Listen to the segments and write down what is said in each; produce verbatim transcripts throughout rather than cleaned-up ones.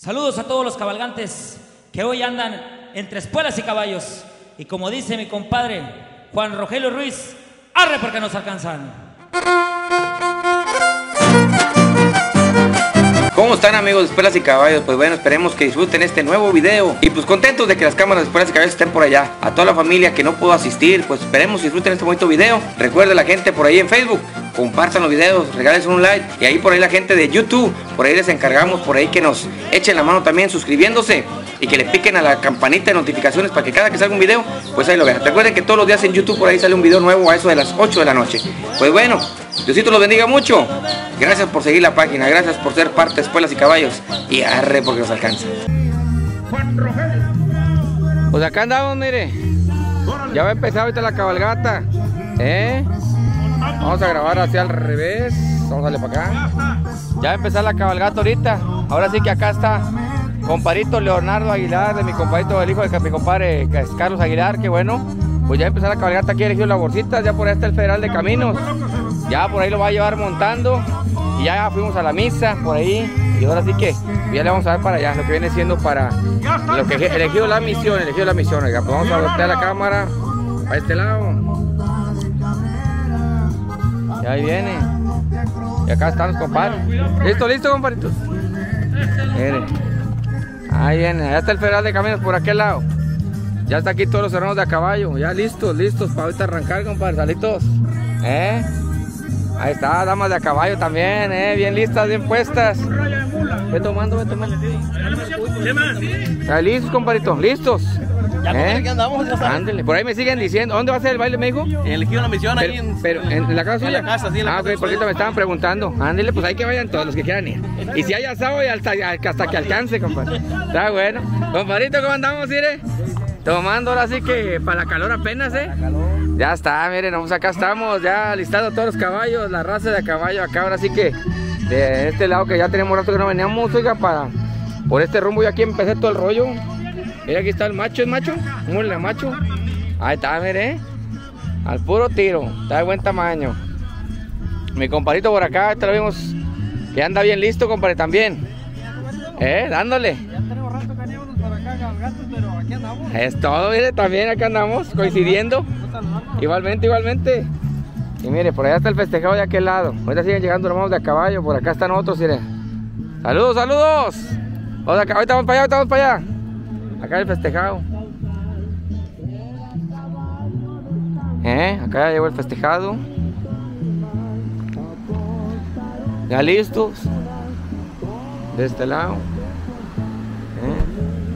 Saludos a todos los cabalgantes que hoy andan entre espuelas y caballos. Y como dice mi compadre Juan Rogelio Ruiz, arre porque nos alcanzan. ¿Cómo están, amigos de Espuelas y Caballos? Pues bueno, esperemos que disfruten este nuevo video. Y pues contentos de que las cámaras de Espuelas y Caballos estén por allá. A toda la familia que no pudo asistir, pues esperemos que disfruten este bonito video. Recuerden la gente por ahí en Facebook, compartan los videos, regálense un like. Y ahí por ahí la gente de YouTube, por ahí les encargamos por ahí que nos echen la mano también suscribiéndose. Y que le piquen a la campanita de notificaciones para que cada que salga un video, pues ahí lo vean. Recuerden que todos los días en YouTube por ahí sale un video nuevo a eso de las ocho de la noche. Pues bueno, Diosito los bendiga mucho. Gracias por seguir la página, gracias por ser parte de Espuelas y Caballos. Y arre porque nos alcanza. Pues acá andamos, mire. Ya va a empezar ahorita la cabalgata. ¿Eh? Vamos a grabar hacia al revés. Vamos a darle para acá. Ya va a empezar la cabalgata ahorita. Ahora sí que acá está compadrito Leonardo Aguilar, de mi compadrito, el hijo de mi compadre Carlos Aguilar, que bueno, pues ya empezó la cabalgata aquí, elegido las bolsitas, ya por ahí está el Federal de Caminos, ya por ahí lo va a llevar montando, y ya fuimos a la misa, por ahí, y ahora sí que ya le vamos a dar para allá, lo que viene siendo para, lo que elegido la misión, elegido la misión, oiga, pues vamos a voltear la cámara, a este lado, y ahí viene, y acá están los compadres, listo, listo, compadritos, miren. Ahí viene, ya está el Federal de Caminos por aquel lado. Ya está aquí todos los hermanos de a caballo. Ya listos, listos para ahorita arrancar, compadre. Salitos. ¿Eh? Ahí está, damas de a caballo también, ¿eh? Bien listas, bien puestas. Ve tomando, ve tomando. ¿Están listos, compadrito? ¿Listos? Ya ¿Eh? aquí andamos, ya sabes. Ándale, por ahí me siguen diciendo. ¿Dónde va a ser el baile, me dijo? Elegido la misión Pero, ahí en, pero en la casa suya. en la casa, sí, en la ah, casa ok, de porque ustedes. me estaban preguntando. Ándale, pues hay que vayan todos los que quieran ir. Y si hay asado, y hasta, hasta que alcance, compadre. Está bueno. Compadrito, ¿cómo andamos, mire? Tomando ahora sí que para la calor apenas, ¿eh? Ya está, miren, vamos, acá estamos, ya listando todos los caballos, la raza de caballo acá, ahora sí que de este lado que ya tenemos rato que no veníamos, oiga, para por este rumbo y aquí empecé todo el rollo. Mira, aquí está el macho, ¿es macho? Mule, macho. Ahí está, mire, al puro tiro, está de buen tamaño. Mi compadrito por acá, este lo vimos que anda bien listo, compadre, también. Eh, dándole. Ya tenemos rato que aníamos por acá, cabalgatos, pero aquí andamos. Es todo, mire, también acá andamos, coincidiendo. Igualmente, igualmente. Y mire, por allá está el festejado de aquel lado. Ahorita siguen llegando los hermanos de a caballo, por acá están otros, mire. Saludos, saludos. Vamos acá, ahorita vamos para allá, ahorita vamos para allá. Acá el festejado. Eh, acá ya llegó el festejado. Ya listos. De este lado. Eh.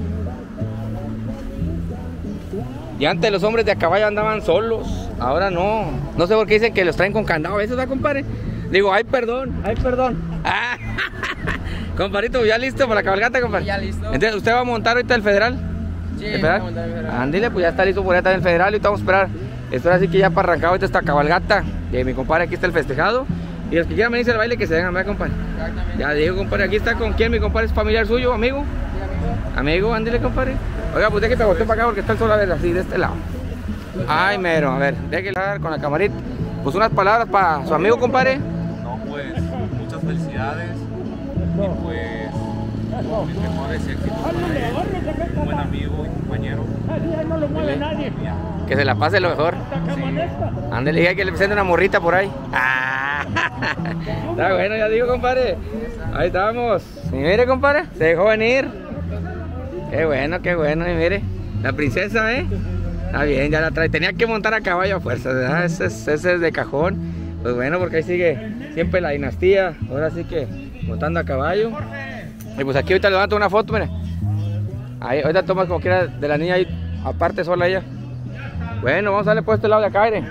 Y antes los hombres de a caballo andaban solos. Ahora no. No sé por qué dicen que los traen con candado. ¿A veces, ¿verdad, compadre? Digo, ay, perdón, ay, perdón. Ah, compadrito, ¿ya listo para la cabalgata, compadre? Ya listo. Entonces, ¿usted va a montar ahorita el Federal? Sí, ¿El Federal? vamos a montar el Federal. Ándile, pues ya está listo por allá está el Federal y vamos a esperar. Esto así que ya para arrancar ahorita esta cabalgata. De mi compadre, aquí está el festejado. Y los que quieran venirse al baile, que se vengan, ¿verdad, compadre? Exactamente. Ya digo, compadre, aquí está con quién, mi compadre, es familiar suyo, amigo. Sí, amigo. Amigo, ándile, compadre. Oiga, pues déjate voltear para acá porque está el sol a ver así, de este lado. Ay, mero, a ver, déjale dar con la camarita. Pues unas palabras para su amigo, compadre. No, pues, muchas felicidades y pues, mis mejores éxitos para él, un buen amigo y compañero. Que se la pase lo mejor. Sí. Ándale, diga que le presente una morrita por ahí. Ah, está bueno, ya digo, compadre. Ahí estamos. Y mire, compadre, se dejó venir. Qué bueno, qué bueno, y mire. La princesa, ¿eh? Está bien, ya la trae. Tenía que montar a caballo a fuerza, ¿verdad? Ese es, ese es de cajón. Pues bueno, porque ahí sigue siempre la dinastía. Ahora sí que montando a caballo. Y pues aquí ahorita levanto una foto, mire. Ahí, ahorita tomas como quiera de la niña ahí, aparte sola ella. Bueno, vamos a darle por este lado de acá, mire.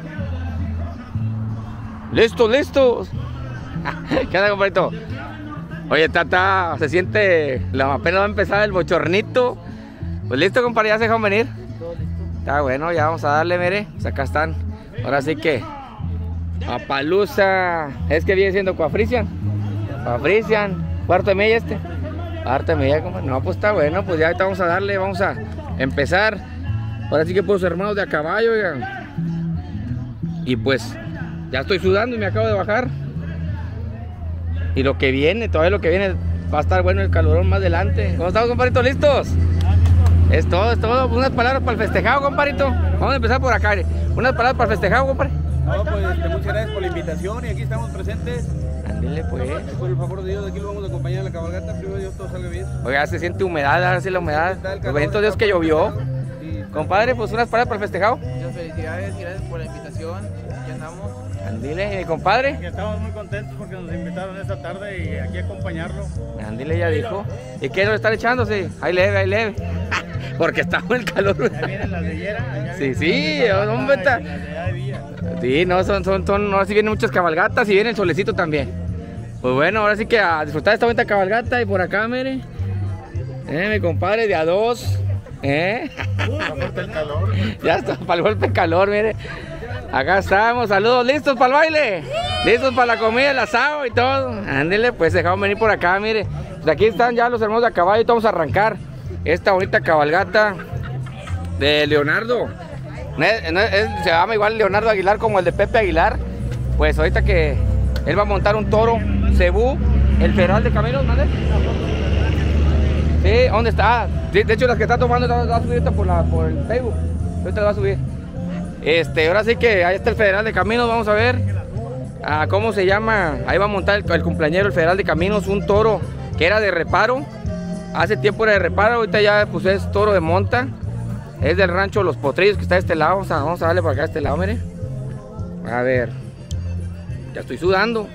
¡Listos, listos! ¿Qué onda, compadrito? Oye, tata, se siente, la, apenas va a empezar el bochornito. Pues listo, compadre, ya se dejan venir. Está bueno, ya vamos a darle, mire. Pues acá están. Ahora sí que Papalusa. Es que viene siendo Cuafrician. Cuafrician. Cuarto de milla este. Cuarto de milla, compadre. No, pues está bueno, pues ya ahorita vamos a darle, vamos a empezar. Ahora sí que por los hermanos de a caballo, oigan. Y pues ya estoy sudando y me acabo de bajar. Y lo que viene, todavía lo que viene va a estar bueno el calorón más adelante. ¿Cómo estamos, compadrito? ¿Listos? Es todo, es todo. Unas palabras para el festejado, compadrito. Vamos a empezar por acá. Unas palabras para el festejado, compadre. No, pues este, muchas gracias por la invitación y aquí estamos presentes. Ándale, pues. Por el favor de Dios, aquí lo vamos a acompañar en la cabalgata. Primero Dios, todo salga bien. Oiga, se siente humedad, ahora sí la humedad. Los benditos Dios que llovió. Compadre, pues unas palabras para el festejado. Muchas felicidades y gracias por la invitación. Aquí andamos. Andile, mi compadre. Estamos muy contentos porque nos invitaron esta tarde y aquí a acompañarlo. Andile, ya dijo. ¿Y qué nos están echando? Sí, ahí leve, ahí leve. Porque estamos en el calor. Ahí vienen las de Yera. Sí, sí, hombre, está. Sí, no, son, son, son, ahora sí vienen muchas cabalgatas y viene el solecito también. Pues bueno, ahora sí que a disfrutar de esta bonita cabalgata y por acá, mire. Eh, mi compadre, de a dos. ¿Eh? el calor. Ya está, para el golpe de calor, mire. Acá estamos, saludos, ¿listos para el baile? ¿Listos para la comida, el asado y todo? Ándele, pues dejamos venir por acá, mire. Pues aquí están ya los hermanos de a caballo y vamos a arrancar esta bonita cabalgata de Leonardo. No es, no es, se llama igual Leonardo Aguilar como el de Pepe Aguilar. Pues ahorita que él va a montar un toro Cebú, el Federal de Caminos, ¿vale? Sí, ¿dónde está? De, de hecho, las que está tomando la va a subir por, la, por el Facebook. Ahorita la va a subir. Este, ahora sí que ahí está el Federal de Caminos, vamos a ver ah, cómo se llama. Ahí va a montar el, el cumpleañero, el Federal de Caminos, un toro que era de reparo. Hace tiempo era de reparo, ahorita ya pues es toro de monta. Es del rancho Los Potrillos que está de este lado. Vamos a, vamos a darle por acá a este lado, mire. A ver. Ya estoy sudando.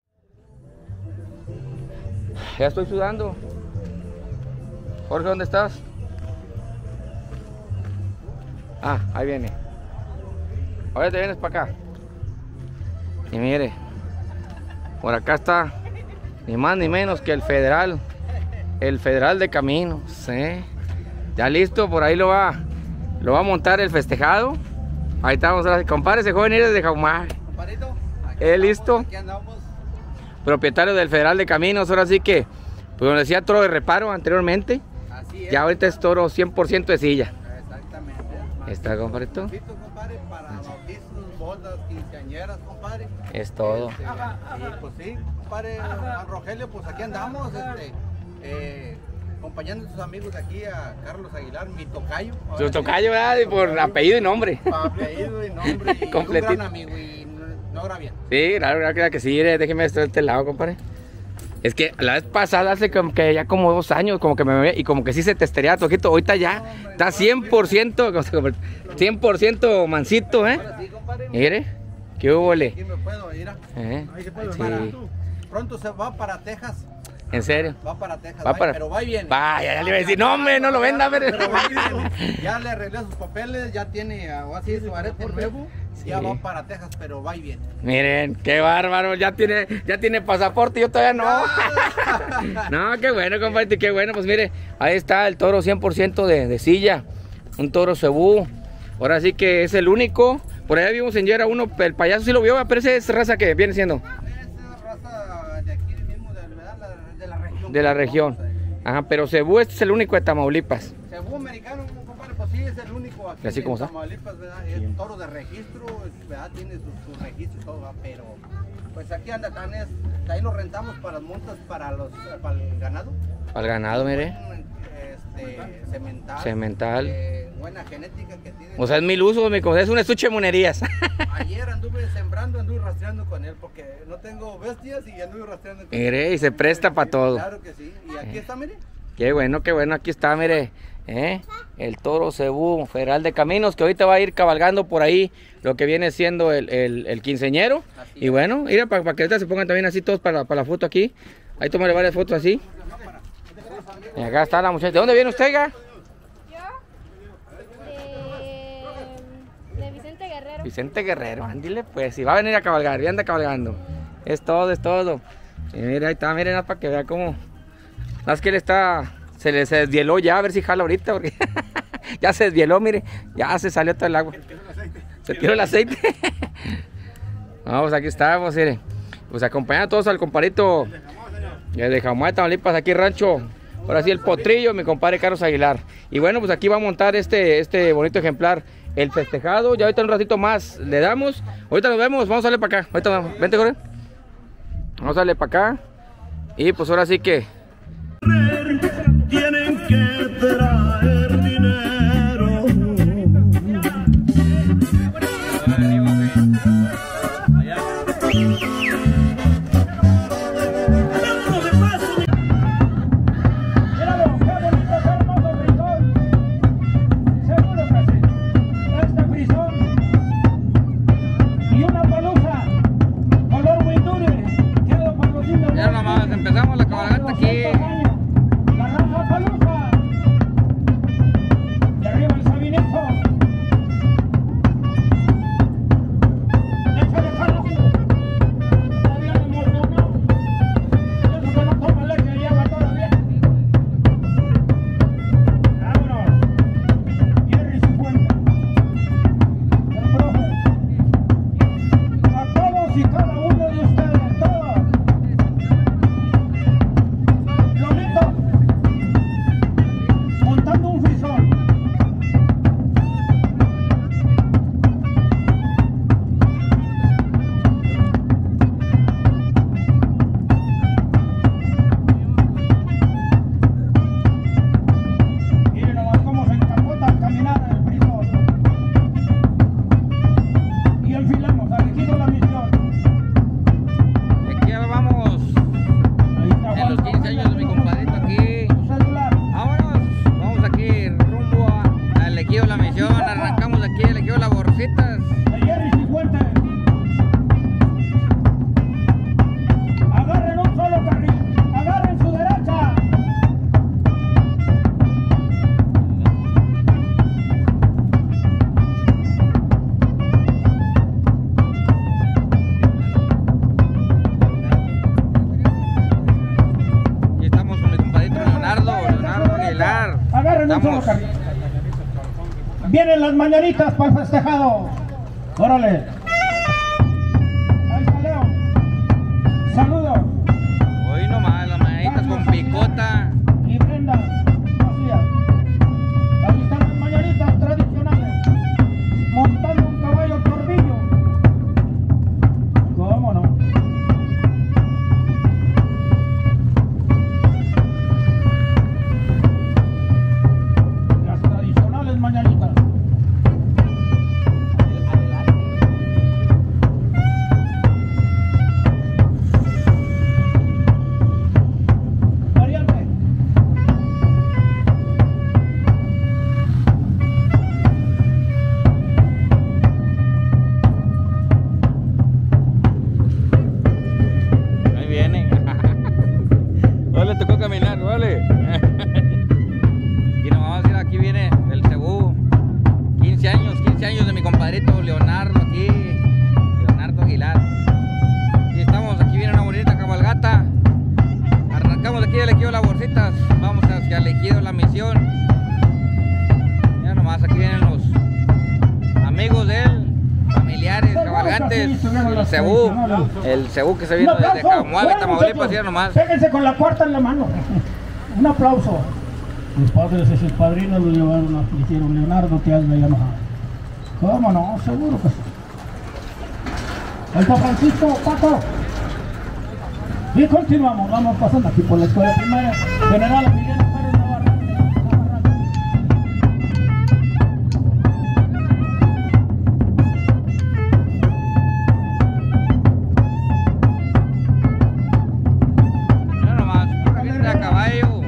Ya estoy sudando. Jorge, ¿dónde estás? Ah, ahí viene. Ahora te vienes para acá. Y mire, por acá está ni más ni menos que el Federal. El Federal de Caminos, ¿eh? Ya listo, por ahí lo va Lo va a montar el festejado. Ahí estamos, compadre, ese joven es de Jaumaje. Compadrito, ¿Eh, listo? Aquí andamos. Propietario del Federal de Caminos, ahora sí que, pues como decía, toro de reparo anteriormente. Así es. Ya ahorita es toro cien por ciento de silla. Exactamente. ¿Está, compadrito? Listo, compadre, para bautizos, bodas, quinceañeras, compadre. Es todo. Este, y pues sí, compadre Juan Rogelio, pues aquí andamos, este, eh, acompañando a sus amigos aquí a Carlos Aguilar, mi tocayo. Su tocayo, ¿verdad? Por apellido y nombre. Apellido y nombre. Y un gran amigo y no graba bien. Sí, claro, claro que sí, déjeme estar de este lado, compadre. Es que la vez pasada hace como que ya como dos años, como que me veía y como que sí se testería toquito. Ahorita ya está cien por ciento, cien por ciento mansito, ¿eh? Sí, compadre. Mire, qué hubo, le. Aquí me puedo ir. ¿Eh? Ahí se puede Sí. para, pronto se va para Texas. ¿En serio? Va para Texas, Va va, para- pero va bien. Vaya, ya le iba a decir, no, hombre, no lo venda, pero... Pero va bien. Ya le arreglé sus papeles, ya tiene así su arete nuevo. Sí. Ya va para Texas, pero va bien. Miren, qué bárbaro, ya tiene, ya tiene pasaporte y yo todavía no. No, qué bueno, compadre, qué bueno. Pues mire, ahí está el toro cien por ciento de, de silla. Un toro Cebú. Ahora sí que es el único. Por allá vimos en Yera uno, el payaso sí lo vio, pero esa es raza que viene siendo. Es raza de aquí mismo, de, ¿verdad? La- de la región. De la región. Ajá, pero Cebú este es el único de Tamaulipas. Cebú americano, compadre, pues sí, es el único aquí ¿Así en como está? Tamaulipas, ¿verdad? Es toro de registro, ¿verdad? Tiene su, su registro y todo, ¿verdad? Pero pues aquí anda tan es, ahí lo rentamos para las montas, para los, para el ganado. Al ganado, mire. Este, cemental. Cemental. eh, buena genética que tiene. O sea, es mil usos, mi cosa, es un estuche de monerías. Ayer anduve sembrando, anduve rastreando con él porque no tengo bestias y anduve rastreando con él. Mire, y se presta para todo. Claro que sí. Y aquí está, mire. Qué bueno, qué bueno, aquí está, mire, ¿eh? El toro Cebú, Federal de Caminos, que ahorita va a ir cabalgando por ahí lo que viene siendo el, el, el quinceñero. Así Y es. bueno, mira, para, para que ahorita se pongan también así todos para, para la foto aquí. Ahí tomaré varias fotos así. Y acá está la muchacha. ¿De dónde viene usted, ga? De, de Vicente Guerrero. Vicente Guerrero, ándile pues, si va a venir a cabalgar, ya anda cabalgando. Es todo, es todo. Y mira, ahí está, miren, nada para que vea cómo. No, es que él está, se le se desvieló ya, a ver si jala ahorita, porque ya se desvieló, mire, ya se salió todo el agua. Se tiró el aceite. Vamos, aquí estamos, mire. Pues acompañando a todos al compadrito de Jaumaje, Tamaulipas, aquí rancho. Ahora sí, el potrillo, mi compadre Carlos Aguilar. Y bueno, pues aquí va a montar este, este bonito ejemplar, el festejado. Ya ahorita un ratito más le damos. Ahorita nos vemos, vamos a darle para acá. Ahorita vamos. Vente, Jorge. Vamos a darle para acá. Y pues ahora sí que que traer dinero. Ya nomás empezamos la cabalgata aquí. La raza palusa. Y arriba el Sabinito. Échale Carlos. Todavía no hemos tomado. Eso que no toma leche y agua todavía. Vámonos. Jerry Cifuentes. El profe. A todos y cada uno de ustedes, todos. Lolito, montando un frisón. Miren nomás cómo se encapota al caminar el frisón. Y enfilamos, ha elegido la misión. Y aquí ya vamos Ahí está en Juan los quince años de mi compadrito aquí. Tu celular. Vámonos, vamos aquí rumbo a- al Ejido La Misión. Arrancamos de aquí al Ejido Las Borsitas. De Jerry Cifuentes. Agarren un solo carril. Agarren su derecha. Y estamos con mi compadrito Leonardo, Leonardo Aguilar. Agarren un solo Estamos. carril. Vienen las mañanitas para el festejado. Órale. Ahí está Leo. Saludos. Hoy nomás, las mañanitas con picota. Y Brenda Macías. Ahí están las mañanitas tradicionales. Montando un caballo tornillo. ¿Cómo no? Las tradicionales mañanitas. Variante. Ahí viene. Hoy le tocó caminar, vale. Y nos vamos a ir, aquí viene el Cebú. quince años, quince años de mi compadrito Leonardo aquí. Leonardo Aguilar. Y estamos, aquí viene una bonita cabalgata. Arrancamos de aquí del Ejido Las Borsitas. Vamos hacia el Ejido La Misión. Ya nomás, aquí vienen los amigos de él, familiares, cabalgantes, el Cebú, el Cebú que se vino Un desde aplauso. Camuave, Bueno, Tamaulipas, muchachos, ya nomás. péguense con la cuarta en la mano. Un aplauso. Sus padres y sus padrinos lo llevaron a, le hicieron Leonardo que hazme Yamaha. ¿Cómo no? Seguro que sí. Ahí está Francisco, Paco. Y continuamos, vamos pasando aquí por la escuela primaria. General Miguel Pérez Navarro. Ya nomás, pura gente a caballo.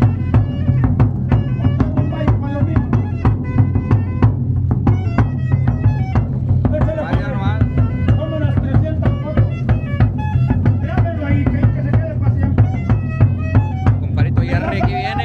Vaya nomás. Son unas trescientas fotos. Grábenlo ahí, que, que se quede para siempre. Compadrito Jerry, aquí viene.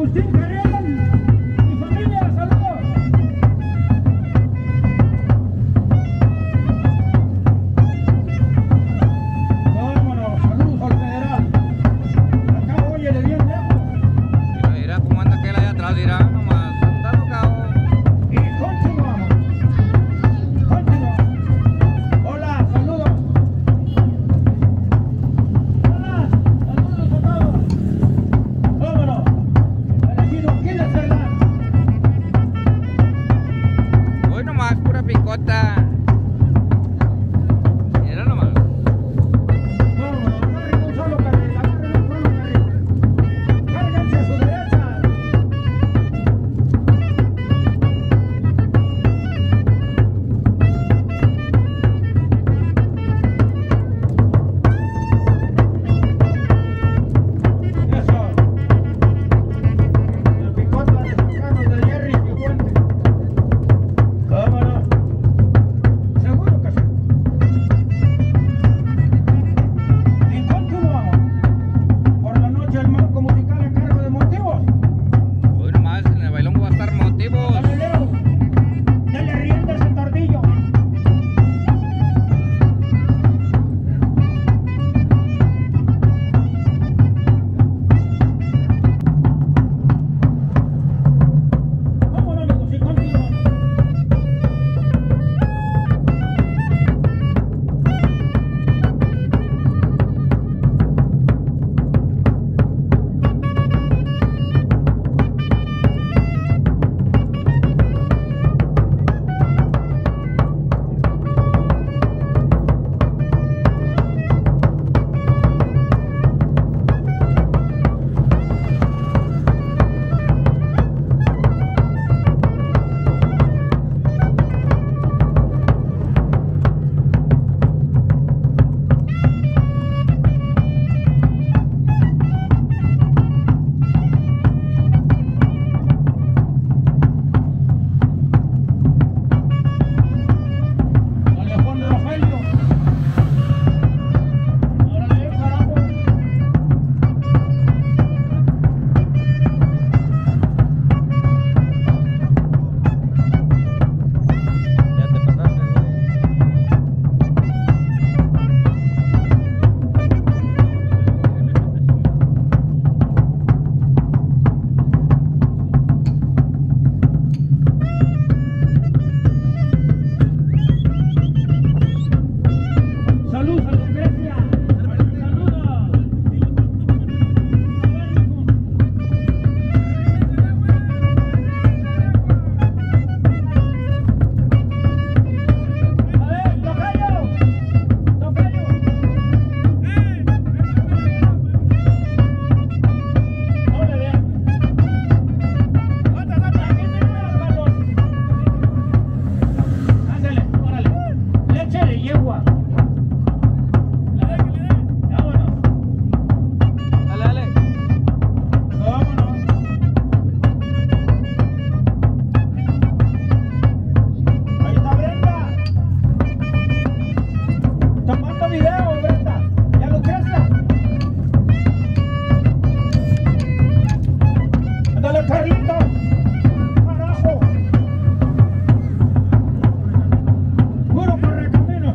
Agustín Carrión y familia, saludos. Vámonos, saludos al federal. Acá oye de bien lejos. Mira, mira cómo anda aquel allá atrás, dirá, nomás, anda locao. Y continuamos. Continuamos. Hola, saludos. Hola, saludos a todos. Vámonos. Elegido, ¿quién es Hernán? Hoy nomás, pura picota. Mira nomás. Vámonos, agarren un solo carril, agarren un solo carril. Cárguense a su derecha. Eso. La picota de San Carlos de Jerry y Fuente. Vámonos. Seguro que sí. Y continuamos. Por la noche el marco musical a cargo de Motivos. Hoy nomás, en el bailongo va a estar Motivos. Dale, Leo. Dale rienda a ese tardillo. Vámonos, amigos, y continuamos. Dale, Juan Rogelio. Órale, carajo. Ya te pasaste, güey. Saludos a Lucrecia. Saludos. A ver, tocayo. Tocayo. No le vean. Aquí tenemos, Carlos. Ándale, órale. Leche de yegua. Vámonos. Dale, dale. Vámonos. Ahí está Brenda. Tomando video, Brenda. Ya Lucrecia. Ándale, carrito. Carajo. Puro correcamino.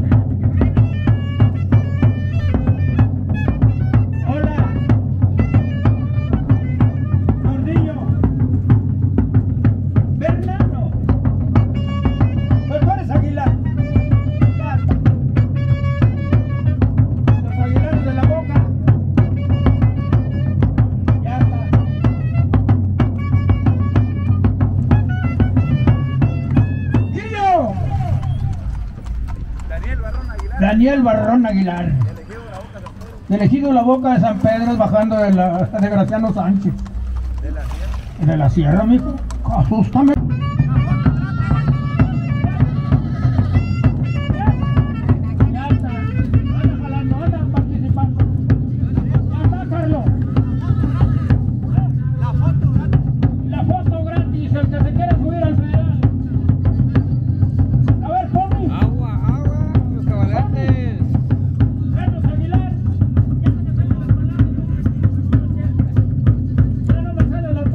Hola. Gordillo. Bernardo. Pues tú eres Aguilar. Ya está. Los Aguilares de la Boca. Ya está. Guillo. Daniel Barrón Aguilar. Elegido la Boca de San Pedro, bajando de la de Graciano Sánchez. ¿De la sierra? De la sierra, mijo. Asústame. Ya está. Anda jalando, anda participando. Ya está, Carlos. La foto gratis. La foto gratis, el que se quiere subir al federal. A ver, Pony. Agua, agua, los cabalgantes. Carlos Aguilar. Ya no me salen las palabras. Ya no me salen las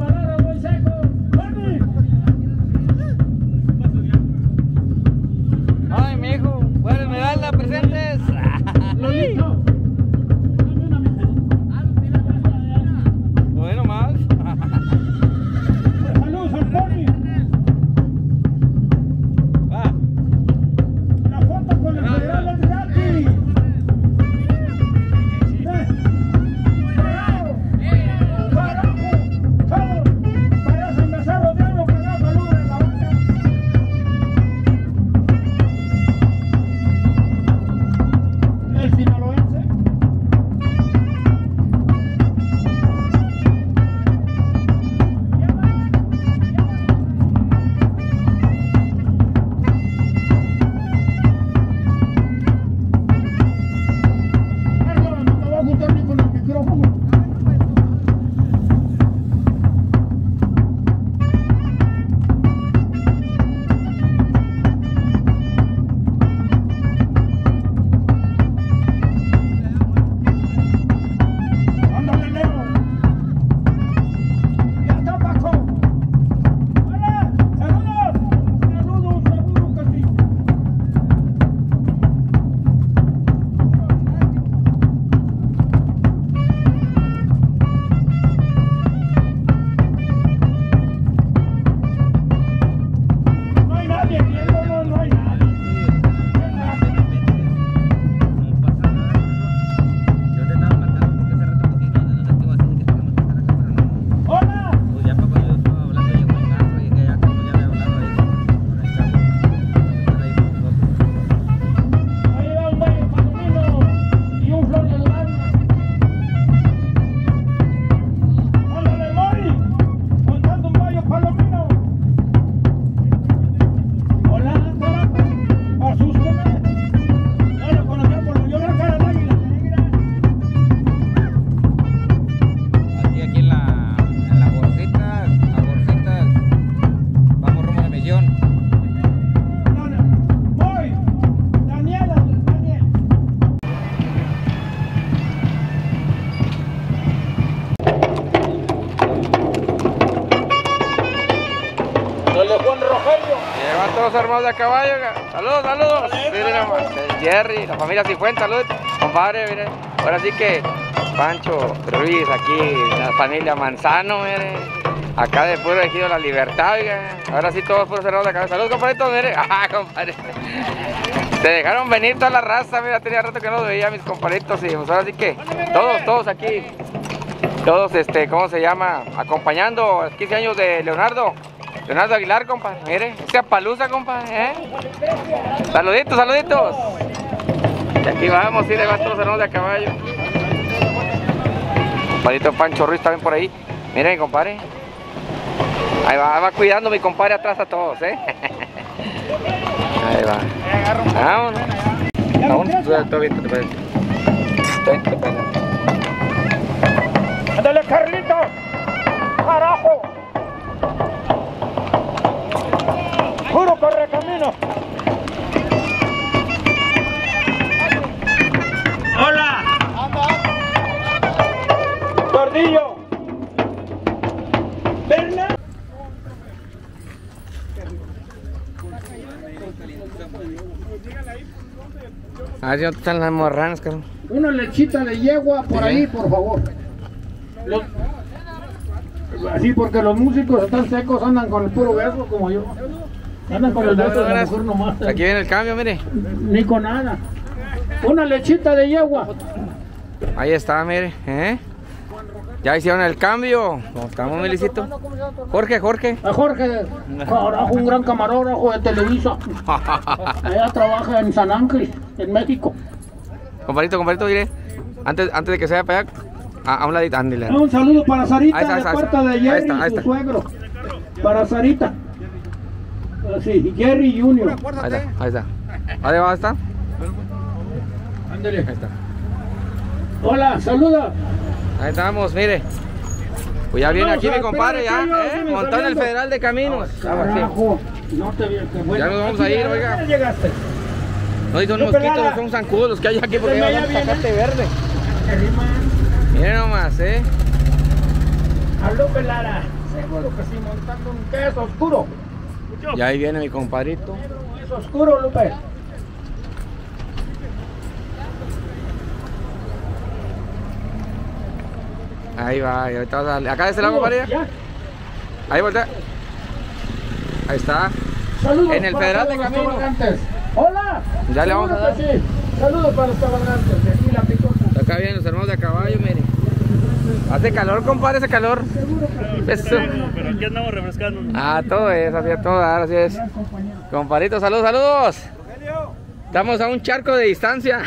van todos armados de caballo. Saludos, saludos. Miren nomás, el Jerry, la familia Cifuentes, saludos. Compadre, miren. Ahora sí que Pancho Ruiz, aquí, la familia Manzano, miren. Acá de puro ejido La Libertad, oiga. Ahora sí todos puros cerrados de cabeza. Saludos, compadritos, miren. Ah, compadre. Se dejaron venir toda la raza, mira, tenía rato que no los veía mis compadritos. Y pues ahora sí que todos, todos aquí. Todos, este, ¿cómo se llama? Acompañando los quince años de Leonardo. Leonardo Aguilar, compadre. Mire, esa palusa, compadre, ¿eh? Saluditos, saluditos. Y aquí vamos, sí, le van todos cerrados de a caballo. Compadrito Pancho Ruiz también por ahí. Miren, compadre. Ahí va, va cuidando mi compadre atrás a todos, ¿eh? Ahí va. Vámonos. Vámonos. Todo bien, te parece. ¡Ándale, Carlito! ¡Carajo! ¡Puro correcamino! ¡Hola! ¡Gordillo! ¡Berna! A ver si no están las morranas, cabrón. Una lechita de yegua por ahí, por favor. Los... Así porque los músicos están secos, andan con el puro beso como yo. Andan con el beso de la mujer nomás. Aquí viene el cambio, mire. Ni con nada. Una lechita de yegua. Ahí está, mire. ¿Eh? Ya hicieron el cambio. ¿Cómo estamos, Melicito? Jorge, Jorge. A Jorge, carajo, un gran camarógrafo de Televisa. Ella trabaja en San Ángel, en México. Compadrito, compadrito, mire. Antes, antes de que se vaya para allá, a, a un ladito, ándale. Un saludo para Sarita, ahí está, de ahí está, puerta de ahí Jerry está, ahí y está. su suegro. Para Sarita. Sí, Jerry Junior. Ahí está, ahí está. ¿Ahí va, está? Ándale. Ahí está. Hola, saluda. Ahí estamos, mire. Pues ya viene aquí mi compadre, ya, ¿eh? Montó en el Federal de Caminos. Carajo, no te vi, qué bueno. Ya nos vamos a ir, oiga. ¿Dónde llegaste? No, y son mosquitos, son zancudos los que hay aquí porque hay bastante zacate verde. Miren nomás, ¿eh? A Lupe Lara, seguro que sí, montando un queso oscuro. Y ahí viene mi compadrito. Es oscuro, Lupe. Ahí va, ahí ahorita vas a darle. Acá de este lado, compadre. Ahí voltea. Ahí está. Saludos en el para Federal de todos los Caminos. cabalgantes. Hola. Ya le vamos a dar. Sí. Saludos para los cabalgantes. De aquí la picota. Acá vienen los hermanos de a caballo, mire. Hace calor, compadre, hace calor. Eso. Pero aquí andamos refrescando. Ah, todo es, así es, todo, así es. Compadrito, saludos, saludos. Estamos a un charco de distancia.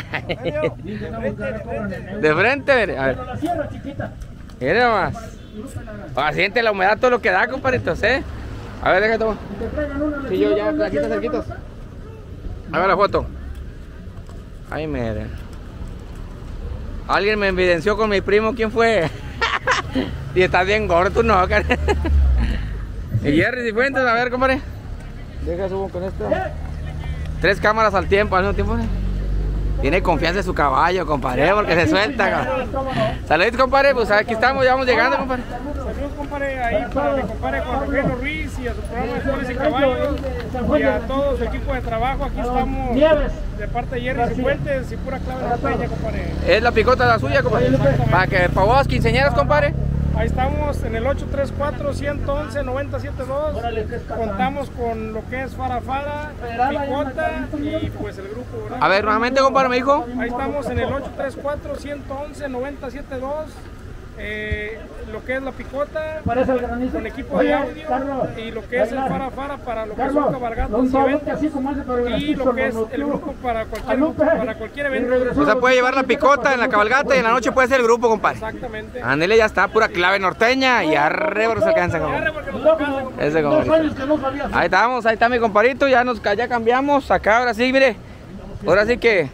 De frente, mire. A ver. Mire nomás. Ah, siente la humedad todo lo que da, compadritos, ¿eh? A ver, déjame tomar. Sí, yo ya, aquí está cerquitos. A ver la foto. Ay, mire. Alguien me evidenció con mi primo, ¿quién fue? Y estás bien gordo, tú no, cara. Y Jerry Cifuentes, a ver, compadre. Deja subo con esto. Tres cámaras al tiempo, al mismo tiempo. Tiene confianza en su caballo, compadre, porque se suelta, compadre. Saludos, compadre, pues aquí estamos, ya vamos llegando, compadre. Saludos, compadre, ahí para mi compadre Juan Rogelio Ruiz y a su programa de Flores y Caballos y a todo su equipo de trabajo. Aquí estamos de parte de Jerry Cifuentes y pura clave norteña, compadre. Es la picota la suya, compadre. Para que para vos, quinceañeras, compadre. Ahí estamos en el ocho tres cuatro, uno uno uno, nueve siete dos. Contamos con lo que es Fara Fara, Picota y pues el grupo, ¿verdad? A ver, nuevamente, compadre, me dijo. Ahí estamos en el ocho tres cuatro, uno uno uno, nueve siete dos. Eh, lo que es la Picota con equipo de audio. Carlos, y lo que es el Fara Fara para lo que Carlos, son cabalgatas y eventos y lo que es el grupo para cualquier, para cualquier evento. O sea, puede llevar la picota en la cabalgata y en la noche puede ser el grupo, compadre. Exactamente. Ándele, ya está, pura clave norteña y arre porque se alcanza, compadre. Ese, compadre. Ahí estamos, ahí está mi compadrito, ya nos ya cambiamos acá, ahora sí, mire. Ahora sí que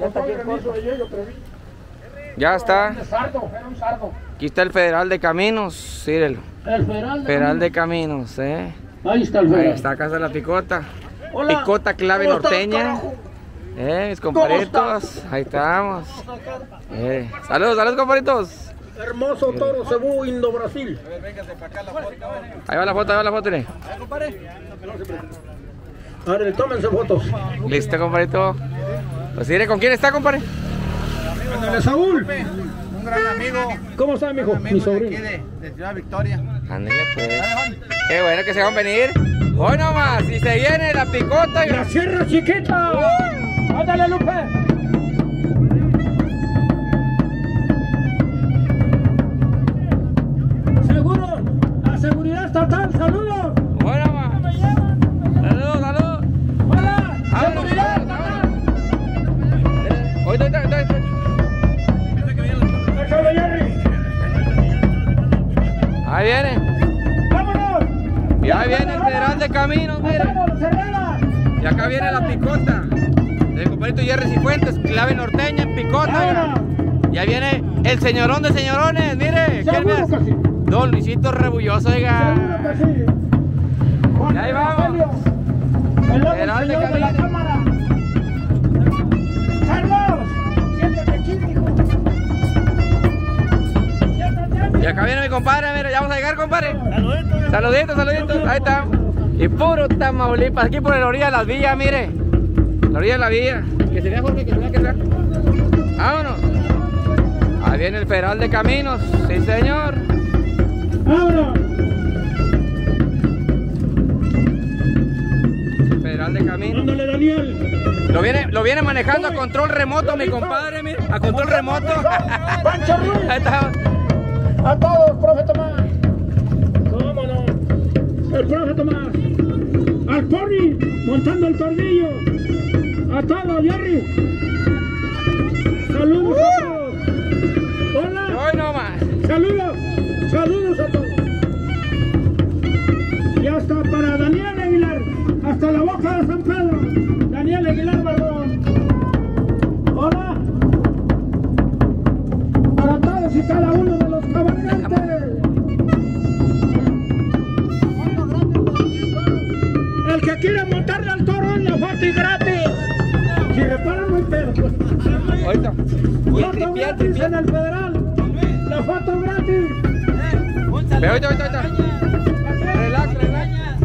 ya está. Aquí está el Federal de Caminos, sírelo. El Federal de, Federal de Caminos, eh. Ahí está el Federal. Ahí está, acá está la picota. Hola. Picota clave ¿Cómo estás, norteña. carajo? Eh, mis compadritos. Ahí estamos. Eh. Saludos, saludos, compadritos. Hermoso toro cebú Indo Brasil. Ahí va la foto, ahí va la foto, mire. Ahora, tómense fotos. Listo, compadrito. Pues mire, ¿con quién está, compadre? Ándale, Saúl. Un gran amigo. ¿Cómo está, mijo? Un amigo Mi de sobrino. aquí de, de Ciudad Victoria. Ándale, pues. Qué bueno que se van a venir. Hoy nomás, si se viene la picota. ¡La sierra chiquita! ¡Ándale, Lupe! ¡Seguro! ¡La seguridad estatal! ¡Saludos! Hoy nomás. Saludos, saludos. ¡Hola! Vámonos, ¡Seguridad vámonos, estatal! Hoy, hoy, hoy, hoy, hoy. ¡Échale, Jerry! Ahí viene. ¡Vámonos! Y ahí viene el Federal de Caminos, mire. ¡Vámonos, Herrera! Y acá viene la picota. El compadrito Jerry Cifuentes, clave norteña en picota. ¡Ahora! Y ahí viene el señorón de señorones, mire. ¡Seguro ¿Quién que es? sí! Don Luisito Rebulloso, oiga. ¡Seguro que sí! Juan Y ahí vamos. Rogelio, el amo Federal de señor de la Caminos. cámara. ¡Carlos! ¡Siéntate aquí, hijo! Y acá viene mi compadre, mire, ya vamos a llegar, compadre. Saluditos, saluditos, ahí está. Y puro Tamaulipas, aquí por la orilla de las villas, mire. La orilla de la villa. Que se vea, Jorge, que se vea, que se vea. Vámonos. Ahí viene el Federal de Caminos, sí señor. ¡Vámonos! El Federal de Caminos. ¡Ándale, Daniel! Lo viene, lo viene manejando a control remoto, mi compadre, mire. A control remoto. ¡Pancho Ruiz! Ahí está. ¡A todos, profe Tomás! ¿Cómo no? El profe Tomás. Al Pony, montando el tornillo. A todos, Jerry. Saludos a todos. Hola. Hoy nomás. Saludos. Saludos a todos. Y hasta para Daniel Aguilar. Hasta la boca de San Pedro. Daniel Aguilar Barbón. Hola. Para todos y cada uno de los cabalgantes. El que quiera montarle al toro, la foto es gratis. Si reparan, no hay pedo. Pues. Ahorita. Foto gratis en el Federal. La foto gratis. Ve, ahorita, ahorita, ahorita. Relax, relax.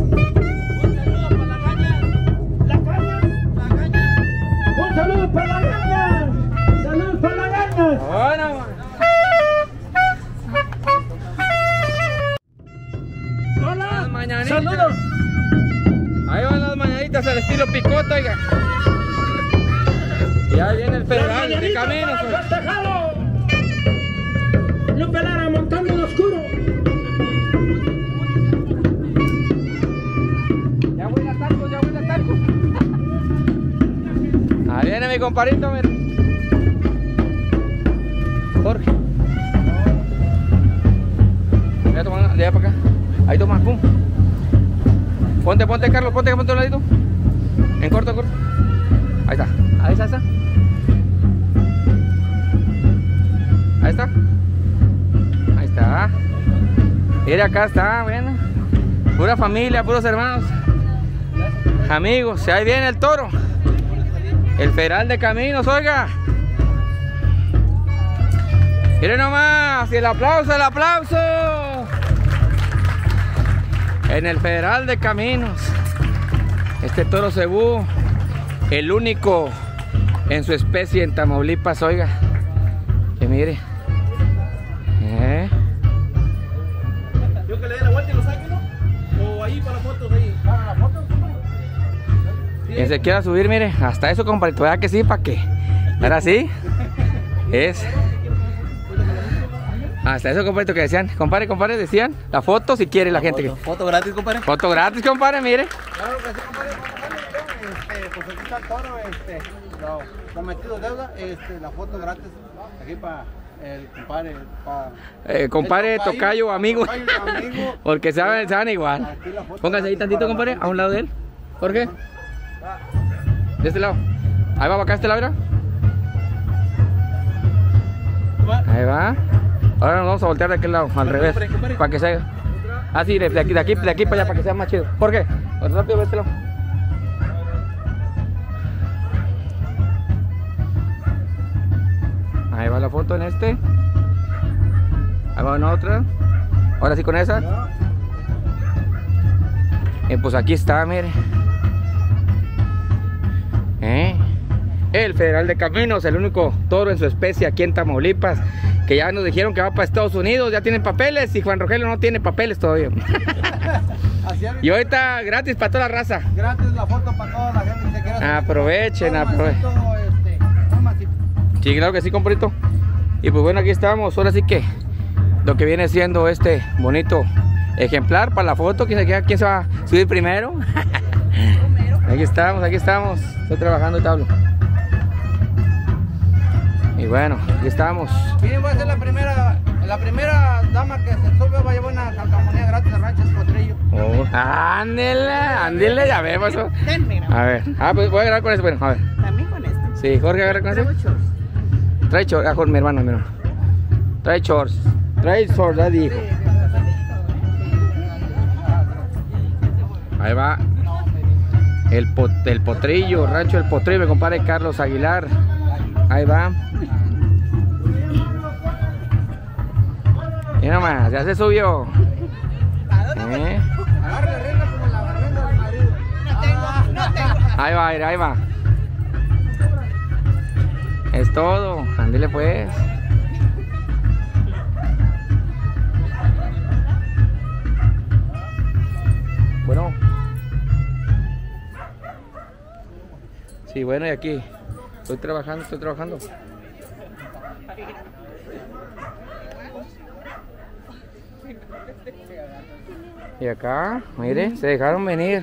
La caña. Un saludo para las ganas. Saludos para las ganas. Hoy nomás. Hola. Las mañanitas. Saludos. Ahí van las mañanitas al estilo picota, oiga. Y ahí viene el Federal de Caminos. Para el festejado. Lupe Lara montando en oscuro. Ya voy a taco, ya voy a taco. Ahí viene mi compadrito, mira. Jorge. Ya toma, de allá para acá. Ahí toma, pum. Ponte, ponte, Carlos, ponte, ponte un ladito. En corto, en corto. Ahí está, ahí está, ahí está. Ahí está. Ahí está. Mira, acá está, bueno. Pura familia, puros hermanos. Amigos, ahí viene el toro. El Federal de Caminos, oiga. Miren nomás, y el aplauso, el aplauso. En el Federal de Caminos. Este toro cebú, el único en su especie en Tamaulipas, oiga. Que mire. ¿Eh? Yo que le dé la vuelta y lo saque, ¿no? O ahí para fotos, ahí. ¿Para fotos? Quien se quiera subir, mire, hasta eso, compadre, ¿verdad que sí? ¿Para qué? Ahora sí. Es. Hasta eso, compadre, que decían, compadre, compadre, decían, la foto si quiere la gente. Foto, foto gratis, compadre. Foto gratis, compadre, mire. Claro que sí, compadre. Este, pues aquí está el toro, este, lo prometido deuda, este, la foto gratis, aquí para el compadre, para... Eh, compadre, el tocayo, tocayo, amigo. tocayo, amigo. Porque saben, saben igual. Aquí la foto Póngase ahí gratis tantito, para compadre, la a un lado de él. Jorge. De este lado. Ahí va, para acá, este lado, mira. Ahí va. Ahora nos vamos a voltear de aquel lado, al revés. Para que se haga. Ah, sí, de aquí, de aquí, de aquí para allá, para que sea más chido. Jorge, rápido, de este lado. Ahí va la foto en este. Ahí va en otra. Ahora sí con esa. Y pues aquí está, mire. ¿Eh? El Federal de Caminos, el único toro en su especie aquí en Tamaulipas, que ya nos dijeron que va para Estados Unidos, ya tienen papeles y Juan Rogelio no tiene papeles todavía. Y ahorita gratis para toda la raza. Gratis la foto para toda la gente que se quiera. Aprovechen, aprovechen. Este, sí, claro que sí, compadrito. Y pues bueno, aquí estamos, ahora sí que lo que viene siendo este bonito ejemplar para la foto. ¿Quién se, quién se va a subir primero? Aquí estamos, aquí estamos. Estoy trabajando y te hablo. Y bueno, aquí estamos. Miren, voy a ser la primera, la primera dama que se sube, va a llevar una calcamonía gratis de Rancho El Potrillo. Oh, ándele, ándele, ya vemos eso. A ver, ah, pues voy a agarrar con eso, bueno, a ver. También con este. Sí, Jorge, agarra con eso. Trae shorts, ah, Jorge, mi hermano, mi hermano. Trae shorts, trae shorts, ya dijo. Ahí va. El, pot, el potrillo, Rancho El Potrillo, mi compadre Carlos Aguilar. Ahí va. Y nomás, ya se subió. ¿Eh? Ahí va, ahí va. Es todo, ándele pues. Bueno. Sí, bueno, y aquí estoy trabajando, estoy trabajando. Y acá, mire, se dejaron venir.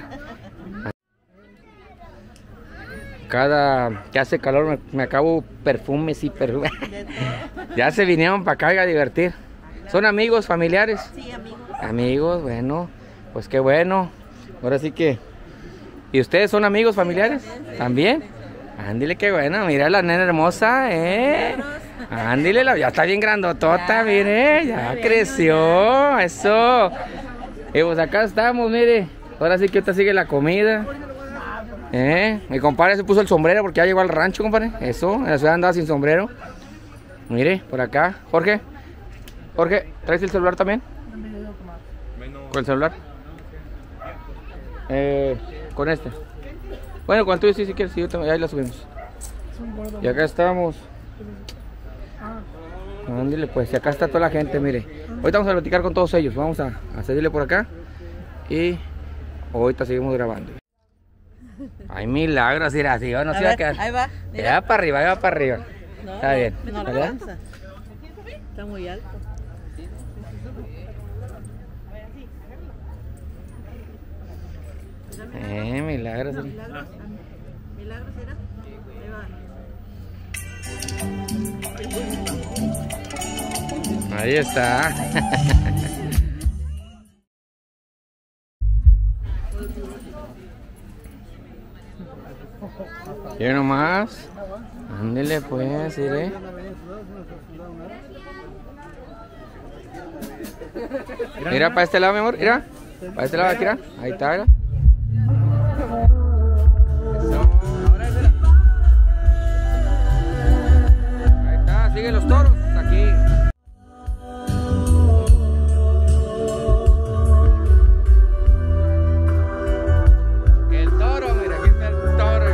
Cada que hace calor me, me acabo perfumes y perfumes. Ya se vinieron para acá a divertir. ¿Son amigos, familiares? Sí, amigos. Amigos, bueno, pues qué bueno. Ahora sí que... ¿Y ustedes son amigos familiares? ¿También? Ándile, qué bueno, mira la nena hermosa, ¿eh? Ándile, la, ya está bien grandotota, mire, ya creció, eso. Y pues acá estamos, mire. Ahora sí que ahorita sigue la comida. ¿Eh? Mi compadre se puso el sombrero porque ya llegó al rancho, compadre. Eso, en la ciudad andaba sin sombrero. Mire, por acá. Jorge, Jorge, ¿traes el celular también? ¿Con el celular? Eh, con este. Bueno, con el tuyo sí, si quieres, sí, ahí la subimos. Y acá estamos. Ándale pues, y acá está toda la gente, mire. Ahorita vamos a platicar con todos ellos. Vamos a, a seguirle por acá. Y ahorita seguimos grabando. Hay milagros, mira, así no se va a quedar. Ahí va. Ahí va para arriba, ahí va para arriba. No, está bien. No, ¿verdad? Está muy alto. Eh, milagros. No, milagros. Milagros era. Ahí va. Ahí está. Y nomás. Ándele pues, iré. Mira para este lado, mi amor, mira. Para este lado, aquí, mira. Ahí está, mira. Ahí está, siguen los toros aquí. El toro, mira, aquí está el toro.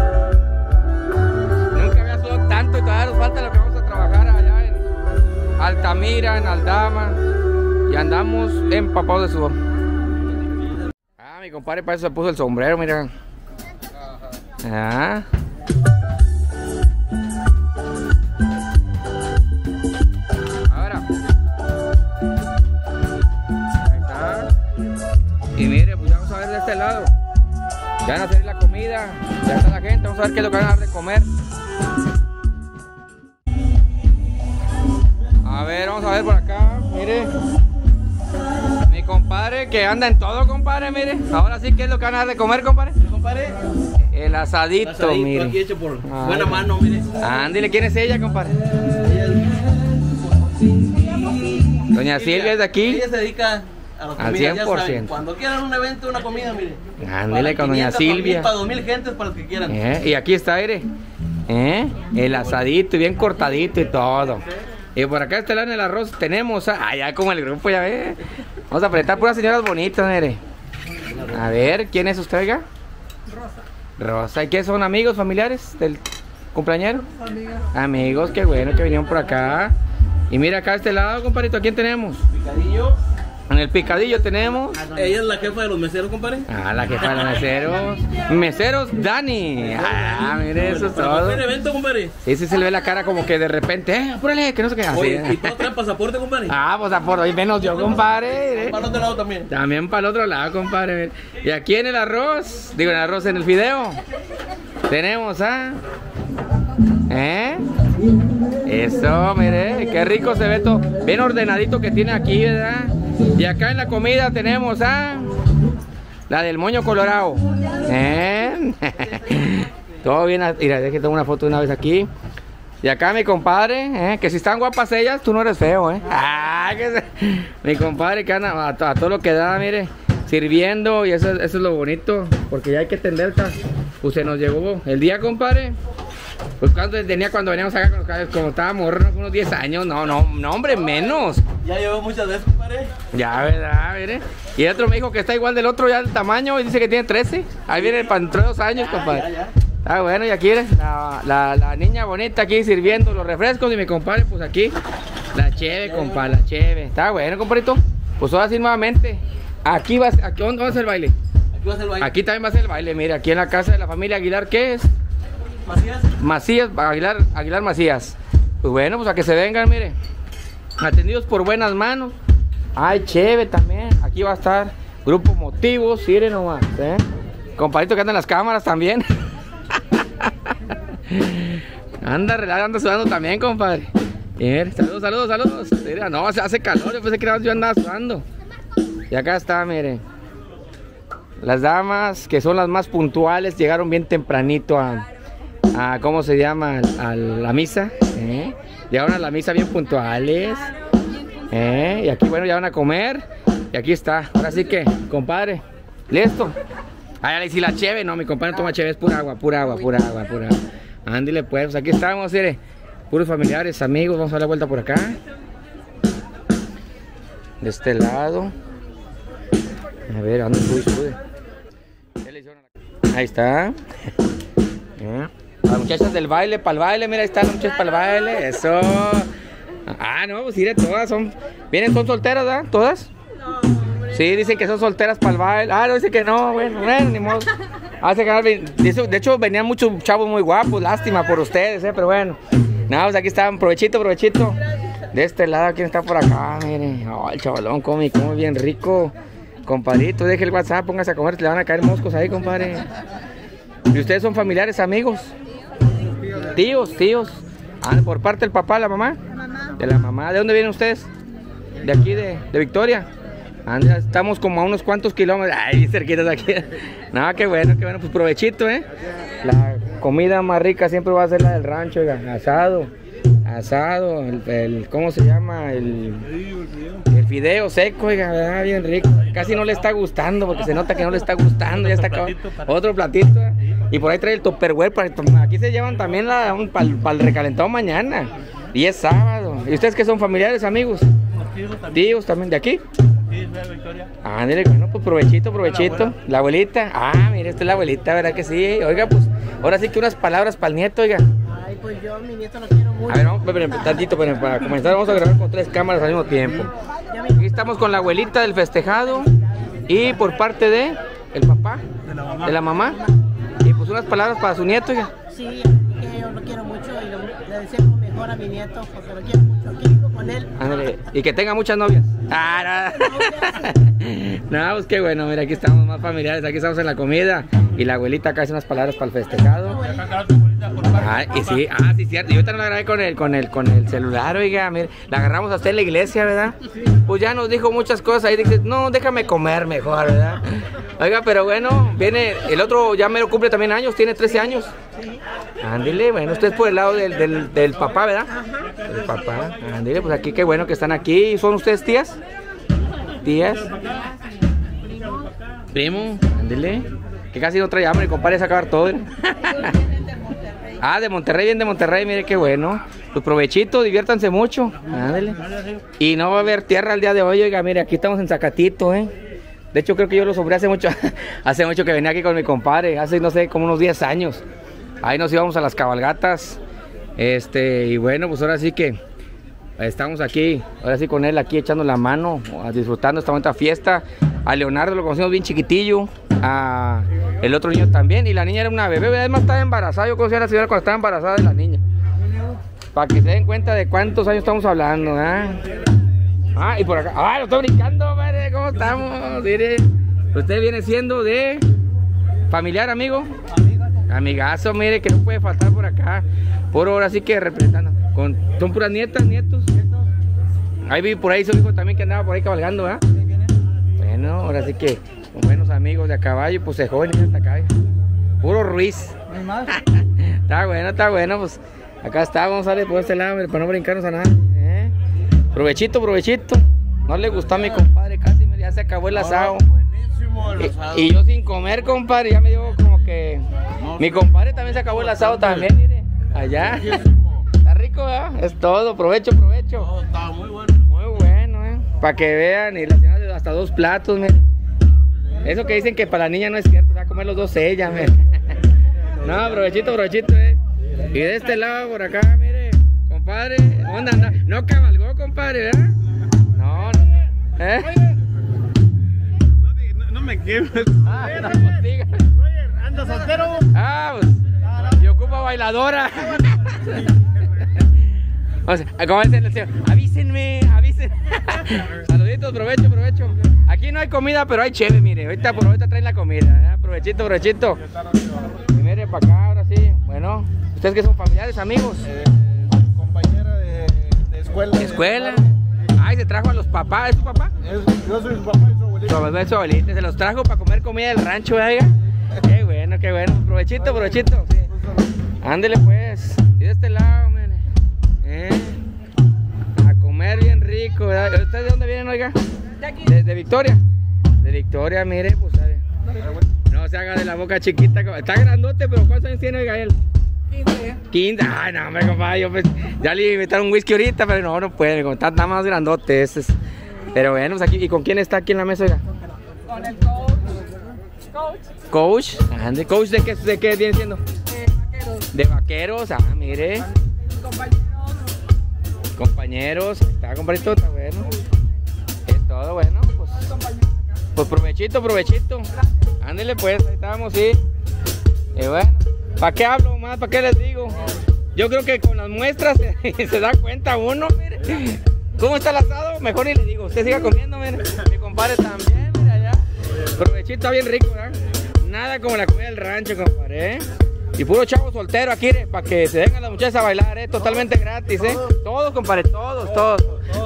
Nunca había sudado tanto y todavía nos falta lo que vamos a trabajar allá en Altamira, en Aldama. Y andamos empapados de sudor. Ah, mi compadre para eso se puso el sombrero, mira. Ah. Ahora. Ahí está. Y mire, pues vamos a ver de este lado. Ya van a salir la comida. Ya está la gente. Vamos a ver qué es lo que van a dar de comer. A ver, vamos a ver por acá. Mire. Mi compadre que anda en todo, compadre, mire. Ahora sí, ¿qué es lo que van a dar de comer, compadre? Compadre, el asadito, el asadito mire. Aquí hecho por Ay. buena mano, mire. Ándile, ¿quién es ella, compadre? Ella es... Doña Silvia es de aquí. Ella se dedica a la comida, al cien por ciento. Ya saben, cuando quieran un evento, una comida, mire. Ándile con Doña Silvia. Para dos mil gentes, para los que quieran. ¿Eh? Y aquí está, mire. ¿Eh? El asadito, bien cortadito y todo. Y por acá está el arroz. Tenemos, ah, ya como el grupo, ya ve. Vamos a apretar puras señoras bonitas, mire. A ver, ¿quién es usted, oiga? Rosa. Rosa, ¿y qué son amigos, familiares del cumpleañero? Amigos. Amigos, qué bueno que vinieron por acá. Y mira acá a este lado, compadrito, ¿a quién tenemos? Picadillo. En el picadillo tenemos... Ella es la jefa de los meseros, compadre. Ah, la jefa de los meseros. Meseros, Dani. Ah, mire, eso es todo. ¿El evento, compadre? Sí, sí se le ve la cara como que de repente, eh, apúrale, que no sé qué. Así. Oye, ¿y todos traen pasaporte, compadre? Ah, pasaporte, hoy menos yo, compadre. Para el otro lado también. También para el otro lado, compadre. Y aquí en el arroz, digo en el arroz, en el fideo, tenemos a... ¿Eh? Eso, mire, qué rico se ve todo. Bien ordenadito que tiene aquí, ¿verdad? Y acá en la comida tenemos a... la del moño colorado. ¿Eh? Todo bien. Mira, déjame tomar una foto de una vez aquí. Y acá mi compadre, ¿eh? Que si están guapas ellas, tú no eres feo, ¿eh? Ah, que se... Mi compadre que anda a, a todo lo que da, mire, sirviendo. Y eso, eso es lo bonito, porque ya hay que atender. Pues se nos llegó el día, compadre. Pues cuando tenía cuando veníamos acá, como estábamos unos diez años, no, no, no, hombre, menos. Ya llevo muchas veces, compadre. Ya, ¿verdad? Mire. Y el otro me dijo que está igual del otro ya el tamaño y dice que tiene trece. Ahí viene para dentro de dos años, ya, compadre. Ya, ya. Está bueno, y aquí la, la, la niña bonita aquí sirviendo los refrescos y mi compadre, pues aquí, la cheve, compadre, la cheve. Está bueno, compadrito. Pues ahora sí nuevamente, aquí va, aquí, ¿dónde va a ser el baile? Aquí va a ser el baile. Aquí también va a ser el baile, mire, aquí en la casa de la familia Aguilar, ¿qué es? Macías. Macías, Aguilar, Aguilar Macías. Pues bueno, pues a que se vengan, mire. Atendidos por buenas manos. Ay, chévere también. Aquí va a estar Grupo Motivos, miren nomás, ¿eh? Compadrito que anda en las cámaras también. Anda, anda sudando también, compadre. Y mire, saludos, saludos, saludos. Mira, no, se hace calor, yo pensé que yo andaba sudando. Y acá está, mire. Las damas, que son las más puntuales, llegaron bien tempranito a... a ¿cómo se llama? A la misa, ¿eh? Llegaron a la misa bien puntuales, ¿eh? Y aquí, bueno, ya van a comer. Y aquí está, ahora sí que, compadre, listo. Ay, si la cheve, no, mi compadre no toma cheve, es pura agua, pura agua, pura agua, pura agua. Ándile pues, pues aquí estamos, mire, puros familiares, amigos, vamos a dar la vuelta por acá. De este lado. A ver, anda, sube, sube. Ahí está. ¿Eh? Las muchachas del baile, para el baile, mira, ahí están las muchachas para el baile, eso. Ah, no, pues mire, todas son, vienen, son solteras, ¿verdad? ¿Todas? No, hombre. Sí, dicen que son solteras para el baile. Ah, no, dicen que no, bueno, bueno, ni modo. Hace que, de hecho, venían muchos chavos muy guapos, lástima por ustedes, ¿eh? Pero bueno. No, pues aquí están, provechito, provechito. De este lado, ¿quién está por acá? Mire, oh, el chavalón come, come bien rico. Compadrito, deje el WhatsApp, póngase a comer, le van a caer moscos ahí, compadre. ¿Y ustedes son familiares, amigos? Tíos, tíos. Ah, ¿por parte del papá, la mamá? Mamá. De la mamá. ¿De dónde vienen ustedes? De aquí, de, de Victoria. Anda, estamos como a unos cuantos kilómetros. Ay, cerquitas de aquí. No, qué bueno, qué bueno. Pues provechito, ¿eh? La comida más rica siempre va a ser la del rancho, oiga. Asado. Asado. El, el, ¿cómo se llama? El, el fideo seco, oiga, ¿verdad? Bien rico. Casi no le está gustando porque se nota que no le está gustando. Ya está acabado. Otro platito. Y por ahí trae el tupperware. Para, aquí se llevan también la, un, para, para el recalentado mañana. Y es sábado. ¿Y ustedes qué son, familiares, amigos? Tíos también. ¿Tíos también de aquí? Sí, es de Victoria. Ah, mire, bueno, pues provechito, provechito. La, la abuelita. Ah, mire, esta es la abuelita, ¿verdad que sí? Oiga, pues, ahora sí que unas palabras para el nieto, oiga. Ay, pues yo, mi nieto lo quiero mucho. A ver, vamos, pero, tantito, pero para comenzar vamos a grabar con tres cámaras al mismo tiempo. Aquí estamos con la abuelita del festejado. Y por parte de el papá, de la mamá. De la mamá. Y pues unas palabras para su nieto, oiga. Sí, que yo lo quiero mucho y lo, le deseo lo mejor a mi nieto porque lo quiero mucho. Aquí vivo con él. Ándale, y que tenga muchas novias. Ah, no. No, pues qué bueno, mira, aquí estamos más familiares, aquí estamos en la comida. Y la abuelita acá hace unas palabras para el festejado. Ah, y sí, ah, sí, cierto. Yo ahorita no la grabé con el, con el, con el celular, oiga, mira, la agarramos hasta en la iglesia, ¿verdad? Pues ya nos dijo muchas cosas y dice, no, déjame comer mejor, ¿verdad? Oiga, pero bueno, viene, el otro ya me lo cumple también años, tiene trece años. Ándile, bueno, usted es por el lado del, del, del papá, ¿verdad? El papá, ándile, pues aquí qué bueno que están aquí. ¿Son ustedes tías? ¿Tías? Primo, ándile. Que casi no trae hambre, compadre, se acabar todo. Ah, de Monterrey, bien de Monterrey, mire qué bueno. Pues provechito, diviértanse mucho. Ándale. Y no va a haber tierra el día de hoy, oiga, mire, aquí estamos en Zacatito, ¿eh? De hecho, creo que yo lo sobré hace mucho, hace mucho que venía aquí con mi compadre, hace, no sé, como unos diez años. Ahí nos íbamos a las cabalgatas. Este, y bueno, pues ahora sí que estamos aquí, ahora sí con él aquí echando la mano, disfrutando esta bonita fiesta. A Leonardo lo conocimos bien chiquitillo, a el otro niño también, y la niña era una bebé, además estaba embarazada. Yo conocí a la señora cuando estaba embarazada de la niña. Para que se den cuenta de cuántos años estamos hablando, ¿eh? Ah, y por acá, ah, lo estoy brincando, madre, ¿cómo estamos? Mire, usted viene siendo de familiar, amigo. Amigazo, mire, que no puede faltar por acá. Por ahora sí que representando. Con, son puras nietas, nietos. Ahí vi por ahí su hijo también que andaba por ahí cabalgando, ¿verdad? Bueno, ahora sí que con buenos amigos de a caballo, pues se joven hasta acá. Puro Ruiz. Está bueno, está bueno, pues acá está, vamos a darle por este lado, para no brincarnos a nada. ¿Eh? Provechito, provechito. No le gustó a mi compadre casi, ya se acabó el asado. Buenísimo el asado. Y, y yo sin comer, compadre, ya me dio como que... Mi compadre también se acabó el asado también, mire. Allá. Está rico, ¿verdad? Es todo, provecho, provecho. Oh, está muy bueno. Muy bueno, ¿eh? Para que vean, y la señora de hasta dos platos, mire. Eso que dicen que para la niña no es cierto, va a comer los dos ella, mire. No, provechito, provechito, ¿eh? Y de este lado, por acá, mire, compadre, ¿dónde anda? No cabalgó, compadre, ¿verdad? No, no, ¿eh? No, no me quemes. Ah, no, pues diga. Roger, ¿anda soltero? Ah, pues, y ocupa bailadora. O sea, como dice el señor, avísenme, avísenme. Saluditos, provecho, provecho. Aquí no hay comida, pero hay cheve, mire. Ahorita por ahorita traen la comida, ¿eh? Provechito, provechito. Y mire, para acá, ahora sí. Bueno, ¿ustedes que son familiares, amigos? Eh, compañera de, de escuela. ¿De escuela? Ay, se trajo a los papás, ¿es su papá? Es, yo soy su papá y su abuelita. Su papá y su abuelita, se los trajo para comer comida del rancho, ¿verdad? Qué bueno, qué bueno. Provechito, provechito. Sí. Ándele pues. Y de este lado, mire. ¿Eh? A comer bien rico, ¿verdad? ¿Ustedes de dónde vienen, oiga? De aquí. De, de Victoria. De Victoria, mire, pues. No se haga de la boca chiquita. Está grandote, pero ¿cuántos años tiene, oiga, él? quince. quince. Ay, no, hombre, compadre. Yo pues, ya le iba a invitar un whisky ahorita, pero no, no puede. Está nada más grandote. Ese es. Pero bueno, pues aquí. ¿Y con quién está aquí en la mesa, oiga? Con el coach. Coach. Coach. Ande, coach, ¿de qué, de qué viene siendo? De vaqueros. De vaqueros, ah, mire. Compañeros. Compañeros, está compadrito, está bueno. Es todo bueno, pues. Pues provechito, provechito. Ándele pues, ahí estamos, sí. Y bueno, ¿para qué hablo más? ¿Para qué les digo? Yo creo que con las muestras se, se da cuenta uno, mire. ¿Cómo está el asado? Mejor ni le digo, usted siga comiendo, mire. Mi compadre también, mire allá. Provechito, está bien rico, ¿verdad? Nada como la comida del rancho, compadre, ¿eh? Y puro chavo soltero aquí, para que se vengan las muchachas a bailar, ¿eh? Totalmente gratis, ¿eh? Todos, compadre, todos, todos.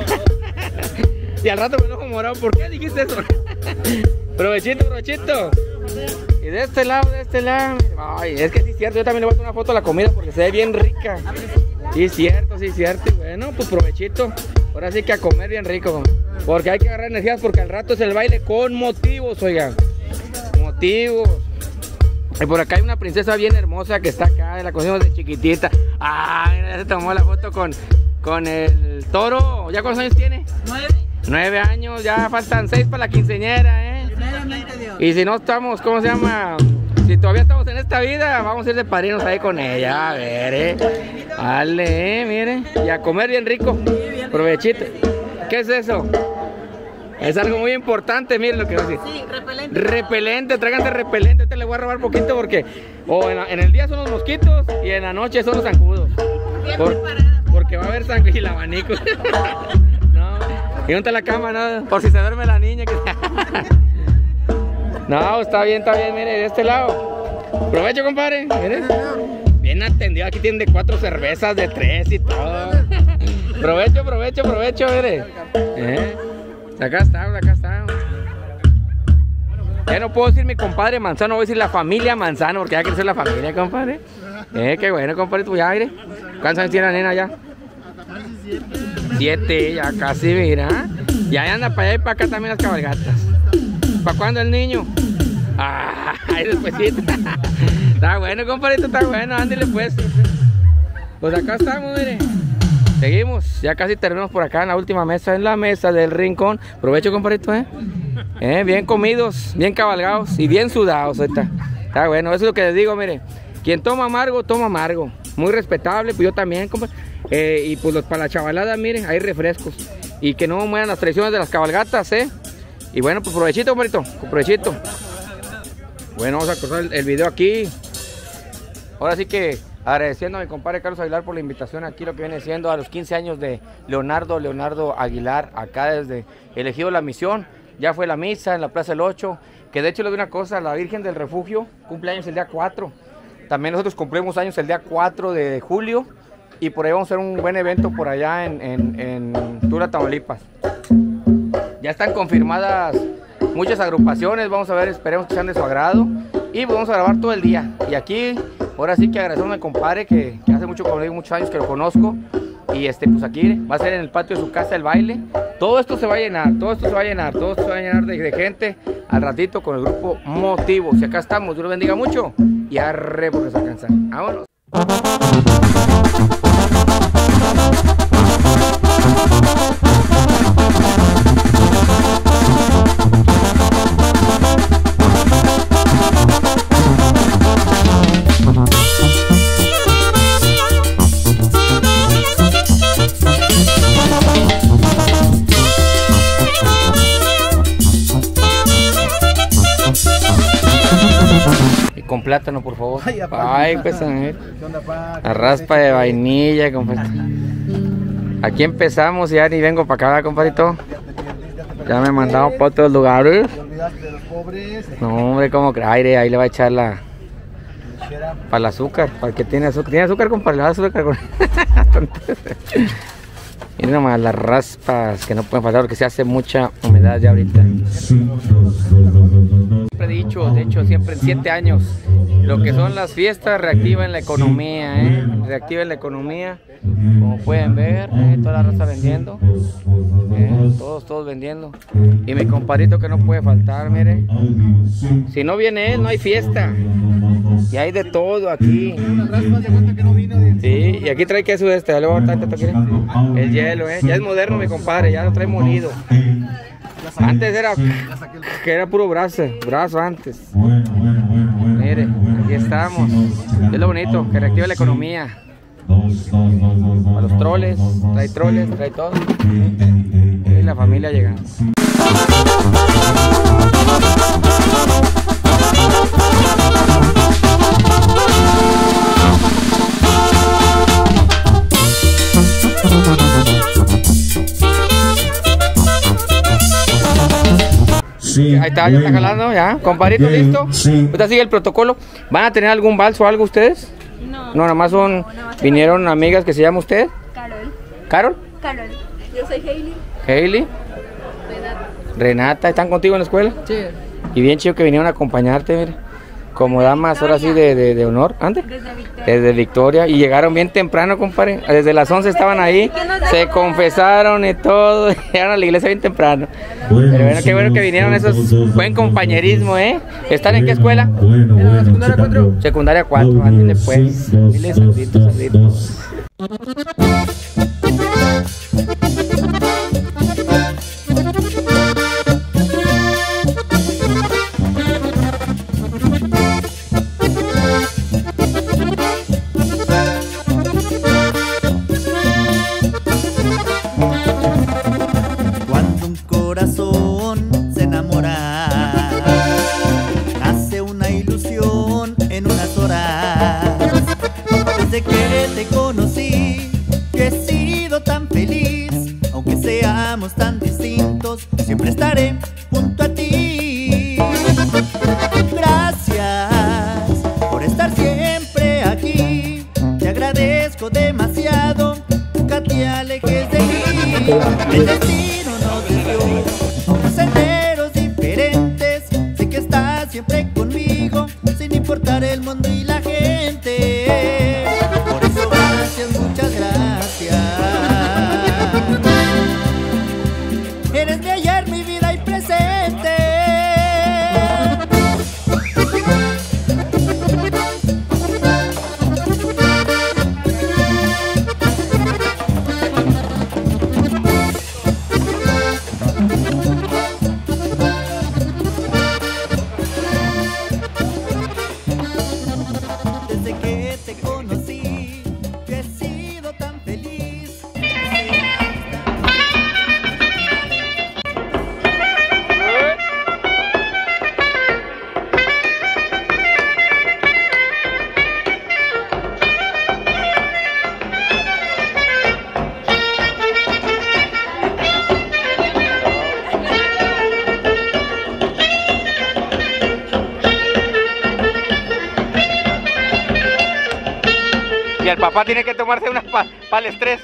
Y al rato me enojo morado, ¿por qué dijiste eso? Provechito, provechito. Y de este lado, de este lado. Ay, es que sí es cierto, yo también le voy a hacer una foto a la comida porque se ve bien rica. Sí es cierto, sí es cierto. Y bueno, pues provechito. Ahora sí que a comer bien rico, porque hay que agarrar energías porque al rato es el baile con motivos, oigan. Motivos. Y por acá hay una princesa bien hermosa que está acá, la conocimos de chiquitita. Ah, mira, ya se tomó la foto con, con el toro. ¿Ya cuántos años tiene? Nueve. Nueve años, ya faltan seis para la quinceañera, ¿eh? Primeramente Dios. Y si no estamos, ¿cómo se llama? Si todavía estamos en esta vida, vamos a ir de padrinos ahí con ella, a ver, ¿eh? Dale, ¿eh? Mire. Y a comer bien rico. Provechito. ¿Qué es eso? Es algo muy importante, miren lo que va a decir. Sí, repelente. Repelente, tráiganse repelente. Ahorita le voy a robar poquito porque o en, la, en el día son los mosquitos y en la noche son los zancudos. Por, porque va a haber sangre y el abanico. No, y no está la cama, nada. Por si se duerme la niña. Que... No, está bien, está bien, mire, de este lado. Provecho, compadre. Mire. Bien atendido, aquí tienen de cuatro cervezas, de tres y todo. Provecho, provecho, provecho, mire. ¿Eh? Acá estamos, acá estamos. Ya no puedo decir mi compadre Manzano, voy a decir la familia Manzano, porque ya creció la familia, compadre. Eh, qué bueno, compadre, tú ya, mire. ¿Cuántos años tiene la nena ya? Siete, ya casi, mira. Ya anda para allá y para acá también las cabalgatas. ¿Para cuándo el niño? Ah, ahí despuesito. Está bueno, compadrito, está bueno, ándale pues. Pues acá estamos, mire. Seguimos, ya casi terminamos por acá en la última mesa, en la mesa del rincón. Provecho, compadrito, eh. Eh, bien comidos, bien cabalgados y bien sudados. Está, está bueno, eso es lo que les digo, mire. Quien toma amargo, toma amargo. Muy respetable, pues yo también, compa. Eh, y pues los, para la chavalada, miren, hay refrescos. Y que no mueran las tradiciones de las cabalgatas, ¿eh? Y bueno, pues provechito, compadrito, provechito. Bueno, vamos a cortar el, el video aquí. Ahora sí que agradeciendo a mi compadre Carlos Aguilar por la invitación aquí, lo que viene siendo a los quince años de Leonardo, Leonardo Aguilar, acá desde el Ejido La Misión. Ya fue la misa en la Plaza del ocho, que de hecho le doy una cosa, la Virgen del Refugio cumple años el día cuatro. También nosotros cumplimos años el día cuatro de julio y por ahí vamos a hacer un buen evento por allá en, en, en Tula, Tamaulipas. Ya están confirmadas muchas agrupaciones, vamos a ver, esperemos que sean de su agrado y vamos a grabar todo el día. Y aquí, ahora sí que agradecemos a mi compadre que, que hace mucho, como digo, muchos años que lo conozco. Y este, pues aquí va a ser en el patio de su casa el baile. Todo esto se va a llenar, todo esto se va a llenar, todo esto se va a llenar de, de gente al ratito con el grupo Motivos. Y acá estamos, Dios los bendiga mucho y arre porque se alcanzan. Vámonos. Con plátano, por favor. Ay, Ay pues a ver. La raspa de vainilla, compadre. Aquí empezamos y ya ni vengo para acá, compadrito. Ya me he mandado para otros lugares. No, hombre, como que aire, ahí le va a echar la para el azúcar, para el que tiene azúcar. ¿Tiene azúcar, compadre? ¿Le va a azúcar con... Miren nomás las raspas que no pueden faltar porque se hace mucha humedad ya ahorita. Siempre he dicho, de hecho siempre en siete años, lo que son las fiestas reactivan la economía, ¿eh? Reactivan la economía, como pueden ver, ¿eh? Toda la raza vendiendo, ¿eh? Todos, todos vendiendo. Y mi compadrito que no puede faltar, mire, si no viene él no hay fiesta. Y hay de todo aquí. Sí, y aquí trae queso de este, le voy a botar tanto aquí. El hielo, eh. Ya es moderno mi compadre, ya lo trae molido. Antes era que era puro brazo, brazo antes. Mire, aquí estamos. Es lo bonito, que reactiva la economía. A los troles, trae troles, trae todo. Y la familia llegando. Sí, ahí está, ya está jalando, ya. Compadrito, ¿listo? Sí. ¿Usted sigue el protocolo? ¿Van a tener algún vals o algo ustedes? No. No, nada más son, no, nada más vinieron amigas que se llama usted. Carol. ¿Carol? Carol. Yo soy Hailey. Hailey. Renata. Renata, ¿están contigo en la escuela? Sí. Y bien chido que vinieron a acompañarte, mire. Como damas ahora sí de, de, de honor. ¿Antes? Desde Victoria. Desde Victoria. Y llegaron bien temprano, compadre. Desde las once estaban ahí. Se confesaron y todo. Llegaron a la iglesia bien temprano. Bueno, pero bueno, qué bueno que vinieron esos. Buen compañerismo, ¿eh? ¿Están en qué escuela? Bueno, bueno, secundaria cuatro. Secundaria cuatro. Ándale pues. Dile saluditos, saluditos. Cuando un corazón se enamora, nace una ilusión en unas horas. Desde que te conocí, que he sido tan feliz. Aunque seamos tan distintos, siempre estaré junto a ti. Gracias por estar siempre aquí. Te agradezco demasiado, nunca te alejes de mí. El destino nos desvió a unos senderos diferentes. Sé que estás siempre conmigo, sin importar el mundo y la gente. Por eso gracias, muchas gracias. Eres mi ayer, mi vida y presente. el papá tiene que tomarse unas para pa el estrés.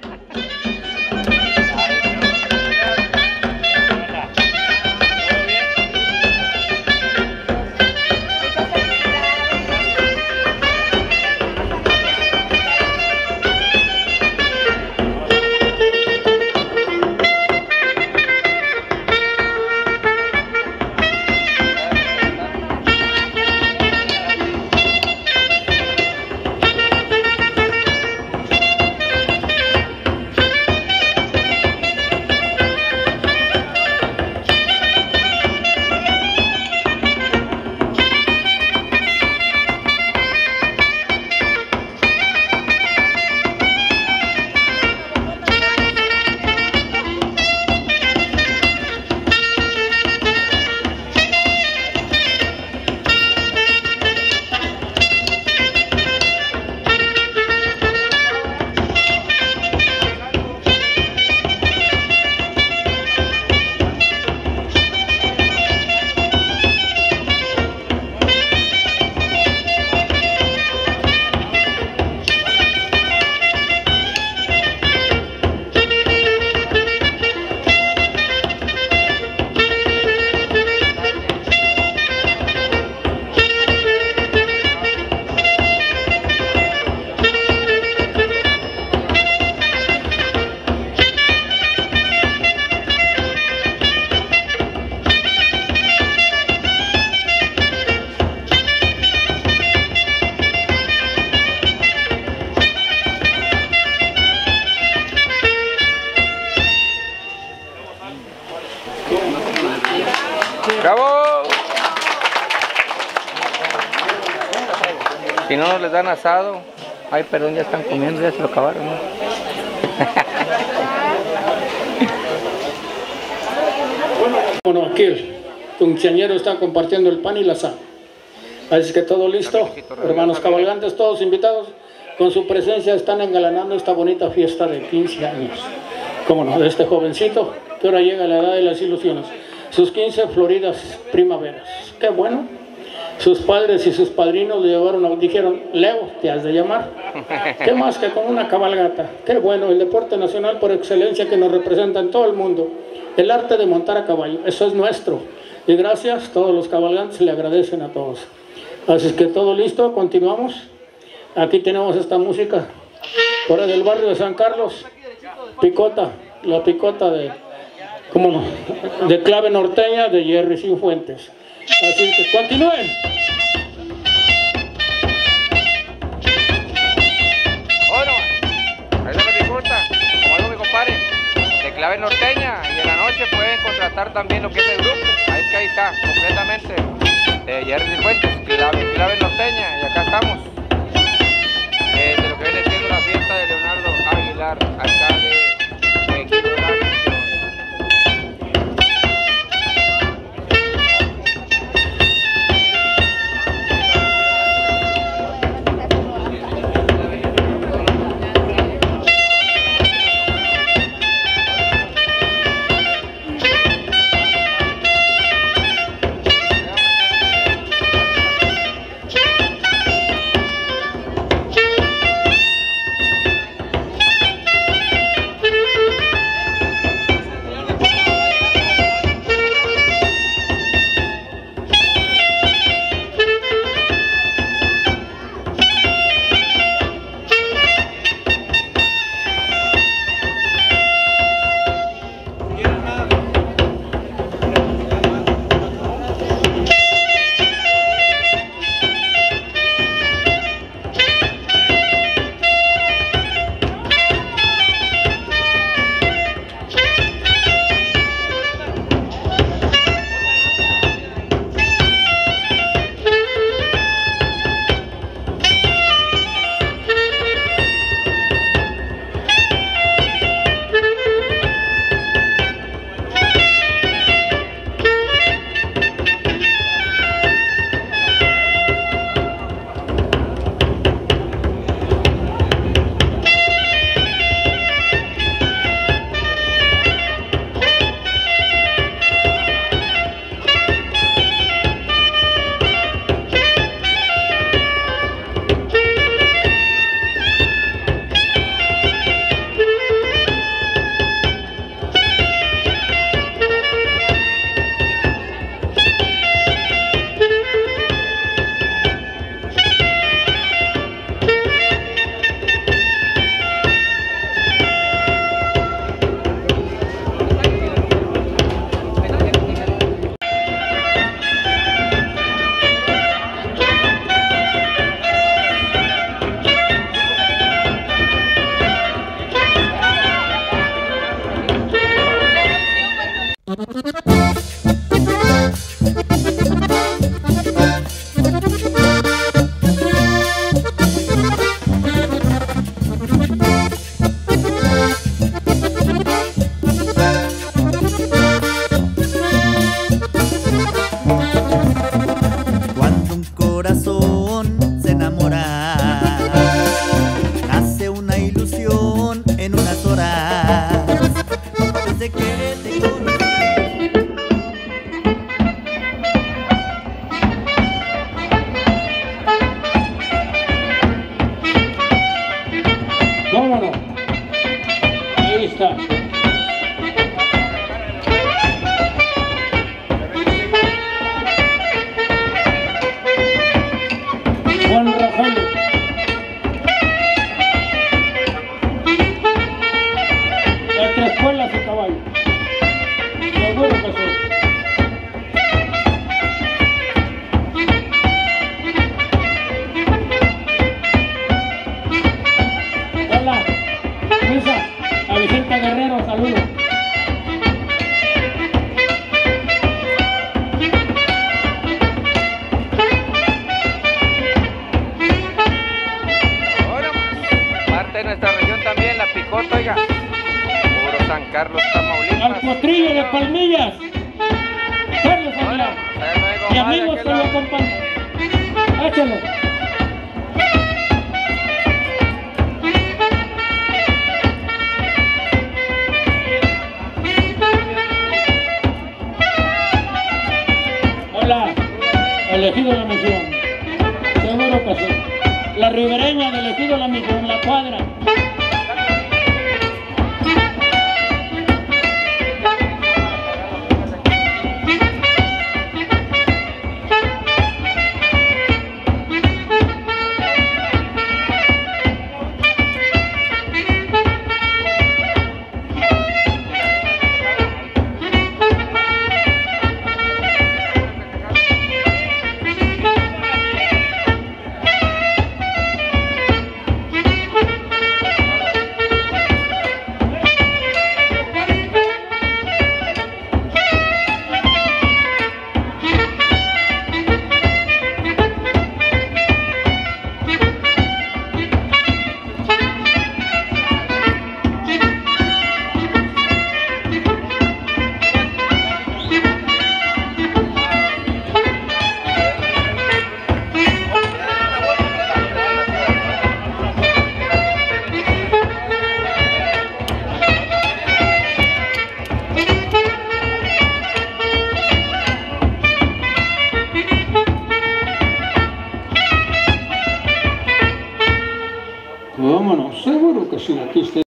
¡Bravo! Si no les dan asado, ay, perdón, ya están comiendo, ya se lo acabaron, ¿no? Bueno, aquí el quinceañero está compartiendo el pan y la sal. Así que todo listo, hermanos cabalgantes, todos invitados, con su presencia están engalanando esta bonita fiesta de quince años. Cómo no, de este jovencito que ahora llega a la edad de las ilusiones. Sus quince floridas primaveras. Qué bueno. Sus padres y sus padrinos le llevaron, a, dijeron, Leo, te has de llamar. ¿Qué más que con una cabalgata? Qué bueno, el deporte nacional por excelencia que nos representa en todo el mundo. El arte de montar a caballo, eso es nuestro. Y gracias, todos los cabalgantes le agradecen a todos. Así es que todo listo, continuamos. Aquí tenemos esta música por ahí del barrio de San Carlos. Picota, la picota de, ¿cómo no? De clave norteña de Jerry Cifuentes. Así que continúen. Bueno, ahí está la picota, como dijo mi compadre, de clave norteña, y en la noche pueden contratar también lo que es el grupo. Ahí que ahí está, completamente, de Jerry Cifuentes, clave, clave norteña, y acá estamos. Eh, de lo que viene siendo la fiesta de Leonardo Aguilar, alcalde de Quito de la Nación. Carlos, Tamaulipas. Al Potrillo de Palmillas, Carlos Aguilar. Y amigos que lo acompañan. Échalo. Hola, elegido la misión. Seguro que sí. La ribereña del elegido la misión, la cuadra. Vámonos, seguro que sí, aquí está.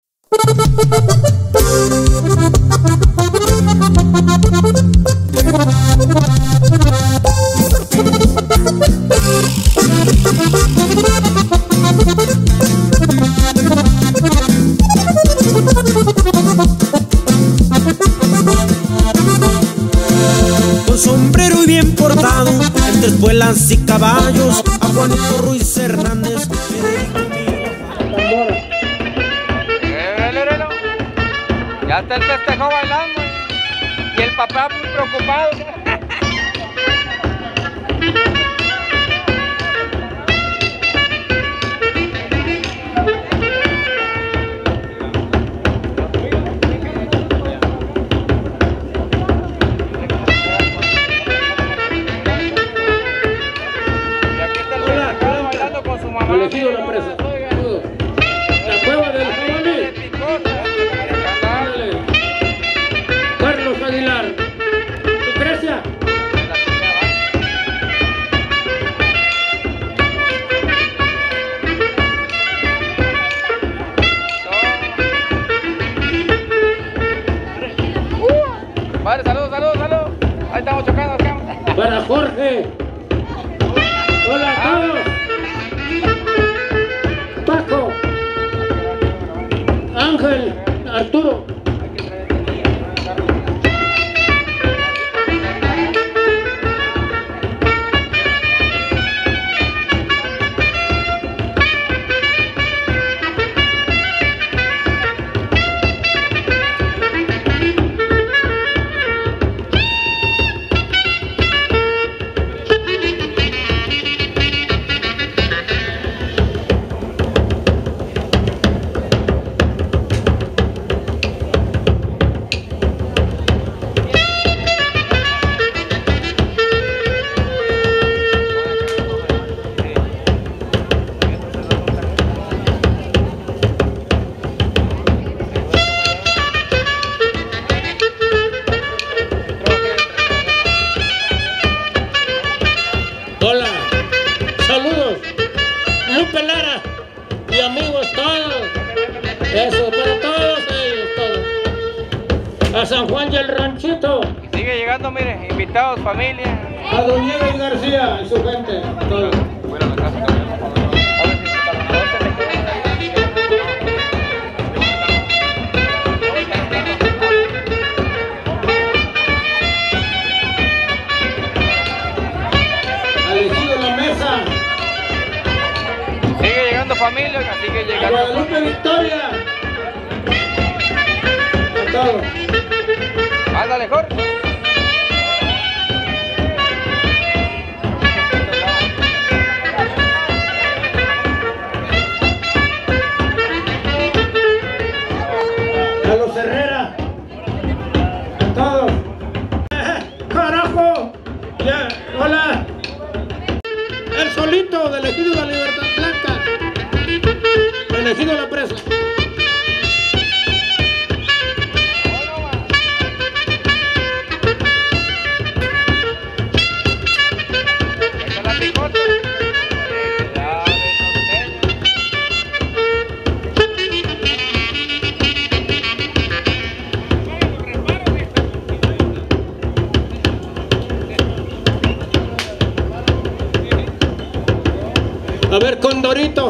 Con sombrero y bien portado, entre espuelas y caballos, a Juanito Ruiz Hernández le dedico mi... Ya está el festejo bailando y el papá muy preocupado. Y aquí está el festejo bailando con su mamá. Elegido la empresa. La cueva del jabalí. Carlos Aguilar. Lucrecia. Padre, saludos, saludos, saludos. Ahí estamos chocando acá. Para Jorge. Hola a todos. Paco. Ángel. Arturo. Hola, saludos, Lupe Lara y amigos todos, eso para todos ellos, todos, a San Juan y el Ranchito. Y sigue llegando, mire, invitados, familia. A Don Nieves García y su gente, todos. Bueno, la casa también, por favor. Sigue llegando familia, sigue llegando. A Guadalupe Victoria. A todos. Ándale, Jorge. A los Herrera. el ejido La Libertad Blanca, el ejido La Presa. A ver, Condorito.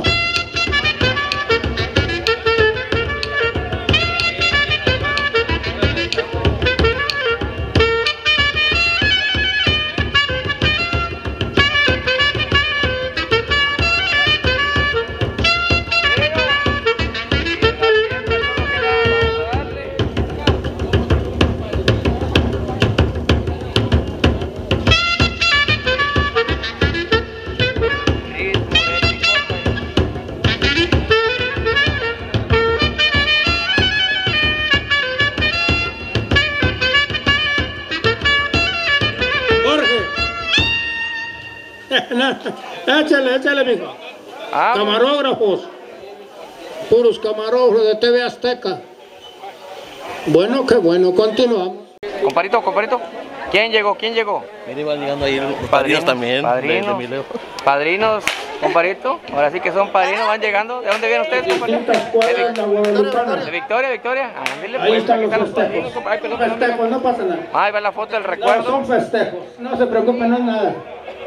Échale, échale, mijo. Ah, camarógrafos. Puros camarógrafos de T V Azteca. Bueno, qué bueno, continuamos. Comparito, comparito. ¿Quién llegó? ¿Quién llegó? Mira, iban llegando ahí los Padrinos, padrinos también. Padrinos, de, de padrinos, comparito. Ahora sí que son padrinos, van llegando. ¿De dónde vienen ustedes, comparito? De, de Victoria, Victoria. Ah, dile, Ahí pues, están aquí los están los padrinos. festejos. Ay, perdón, perdón, Festejos, no pasa nada. ahí va la foto del No, recuerdo. son festejos. No se preocupen, no es nada.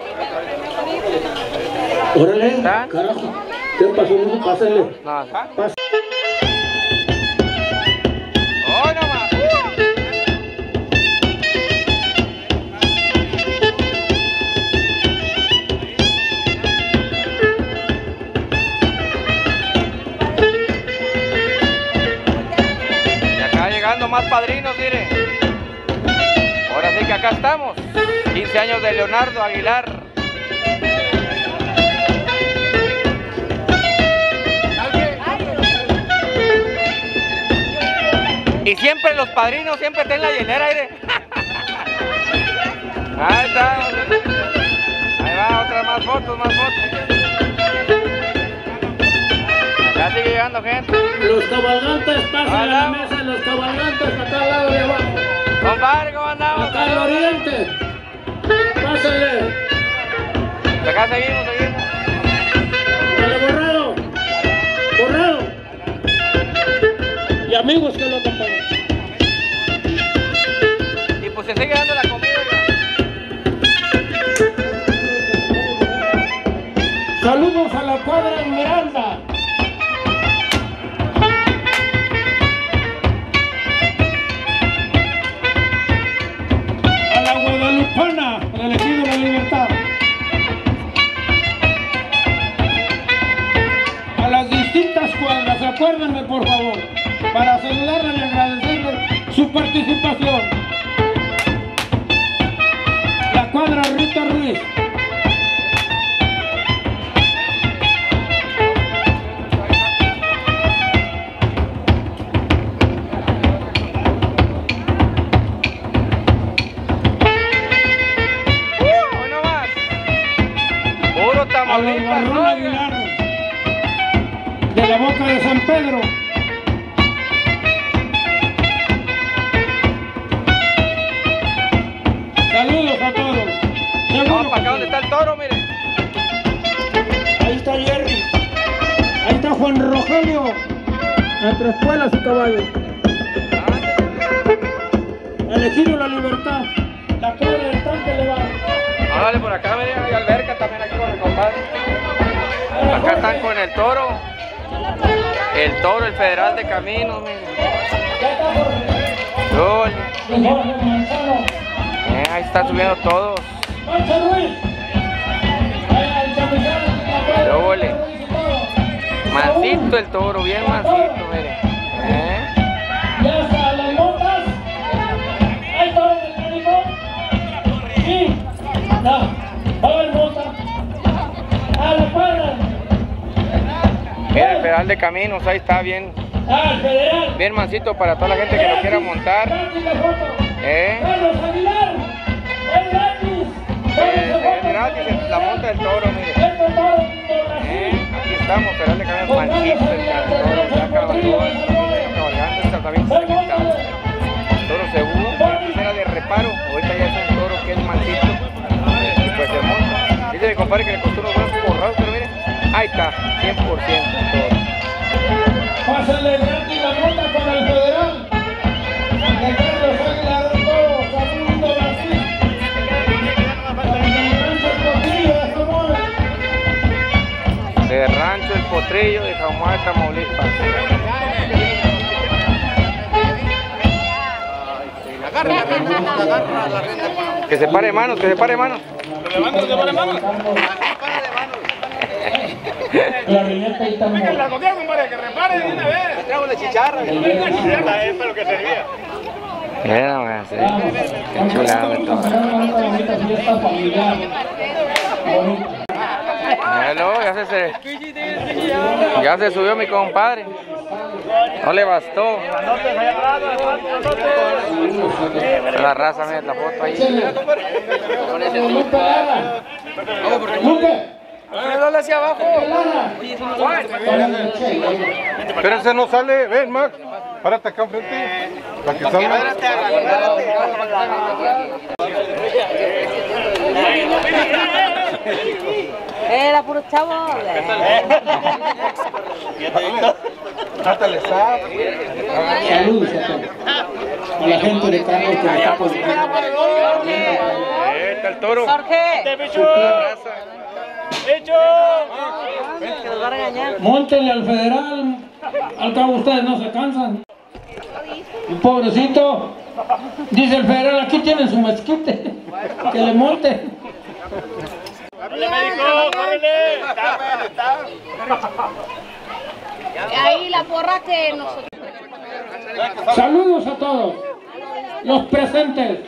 Órale, carajo. ¿Qué pasó, mijo? Pásenle. No, Pás- ¡Oh, no más! Y acá llegando más padrinos, mire. Ahora sí que acá estamos. quince años de Leonardo Aguilar. Y siempre los padrinos siempre están en la hielera, aire. Ahí está. Ahí va, otras más fotos, más fotos. Ya sigue llegando gente. Los cabalgantes pasan a la mesa, los cabalgantes acá al lado de abajo. Compadre, ¿cómo andamos? Acá al oriente. Pásenle. Acá seguimos, seguimos. Dale, Borrado. Borrado. Y amigos que lo acompañan. Y pues se sigue dando la comida ya. Saludos a la cuadra Esmeralda. A la Guadalupana, del ejido La Libertad. A las distintas cuadras, acuérdenme por favor, para saludarle y agradecerle su participación. La cuadra Rita Ruiz. A los Barrón Aguilar, de la Boca de San Pedro. Saludos a todos. Vamos para acá donde está el toro, mire. Ahí está Jerry. Ahí está Juan Rogelio. Entre espuelas y caballos. Elegido La Libertad. La cuadra del tanque elevado. Ah, dale por acá, mire, hay alberca también aquí con el compadre. Acá están con el toro. El toro, el federal de Caminos, mire. Gol. Eh, ahí están subiendo todos. Doble. Mansito el toro, bien mansito, mire. Eh. Ya está, las montas. Hay toro mecánico. Sí. No. Va a haber monta. A la cuadra. Mira el federal de Caminos, ahí está bien. Ah, el federal. Bien mansito para toda la gente que lo quiera montar. Eh. Carlos Aguilar. Es gratis. Es gratis la monta del toro, mire. Este toro invitamos, pero le cambiamos manchito, el toro, ya cabalgó, cabalgando, el tratamiento se le quitaba. Toro seguro, antes era de reparo, ahorita ya es un toro que es mansito, y pues se monta. Dice mi compadre que le costó unos buenos porrados, pero mire, ahí está, cien por ciento todo. Pásale gratis la nota con el federal. De Carlos Águila Roto, Facundo Brasil. De Rancho El Potrillo de Jaumar, Tamaulipas. Que se pare manos, que se pare manos. Que se pare manos. La riñeta ahí está. Venga, la comida, compadre, que repare de una vez. Traigo la chicharra. La chicharra es para lo que servía. Mira, güey, sí. Qué chulada de todo. Míralo, ya se, se, ya se subió mi compadre. No le bastó. La raza, mira la foto ahí. Dale hacia abajo. Pero ese no sale, ven Max, párate acá enfrente, para que salga. Era puro chavo. Mátale, sap. Saludos a todos. A la gente de Carlos que me está apoyando. Ahí está el toro. Jorge. Que nos va a regañar. Móntenle al federal. Al cabo ustedes no se cansan. Y pobrecito. Dice el federal, aquí tienen su mezquite. Que le monten. ¡Córrele, médico! ¡Córrele! Está, bueno, está. Ahí la porra que nosotros. Saludos a todos los presentes.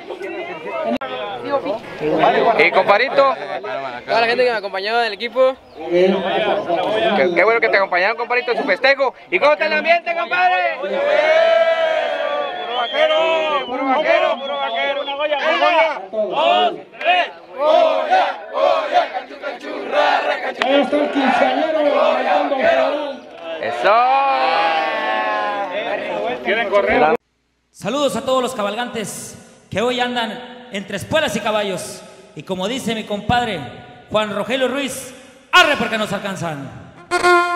Y compadrito, Toda la gente que me acompañó del equipo. qué, qué bueno que te acompañaron, compadrito, en su festejo. ¿Y cómo está el ambiente, compadre? ¡Puro vaquero! ¡Puro vaquero! ¡Puro vaquero! ¡Una goya! ¡Dos, tres! ¡Goya! ¡Goya! ¡Cachú, cachú! ¡Rara, cachú! Ahí está el quinceañero bailando al federal. ¡Eso! ¿Quieren correr? Saludos a todos los cabalgantes que hoy andan entre espuelas y caballos. Y como dice mi compadre Juan Rogelio Ruiz, arre porque nos alcanzan.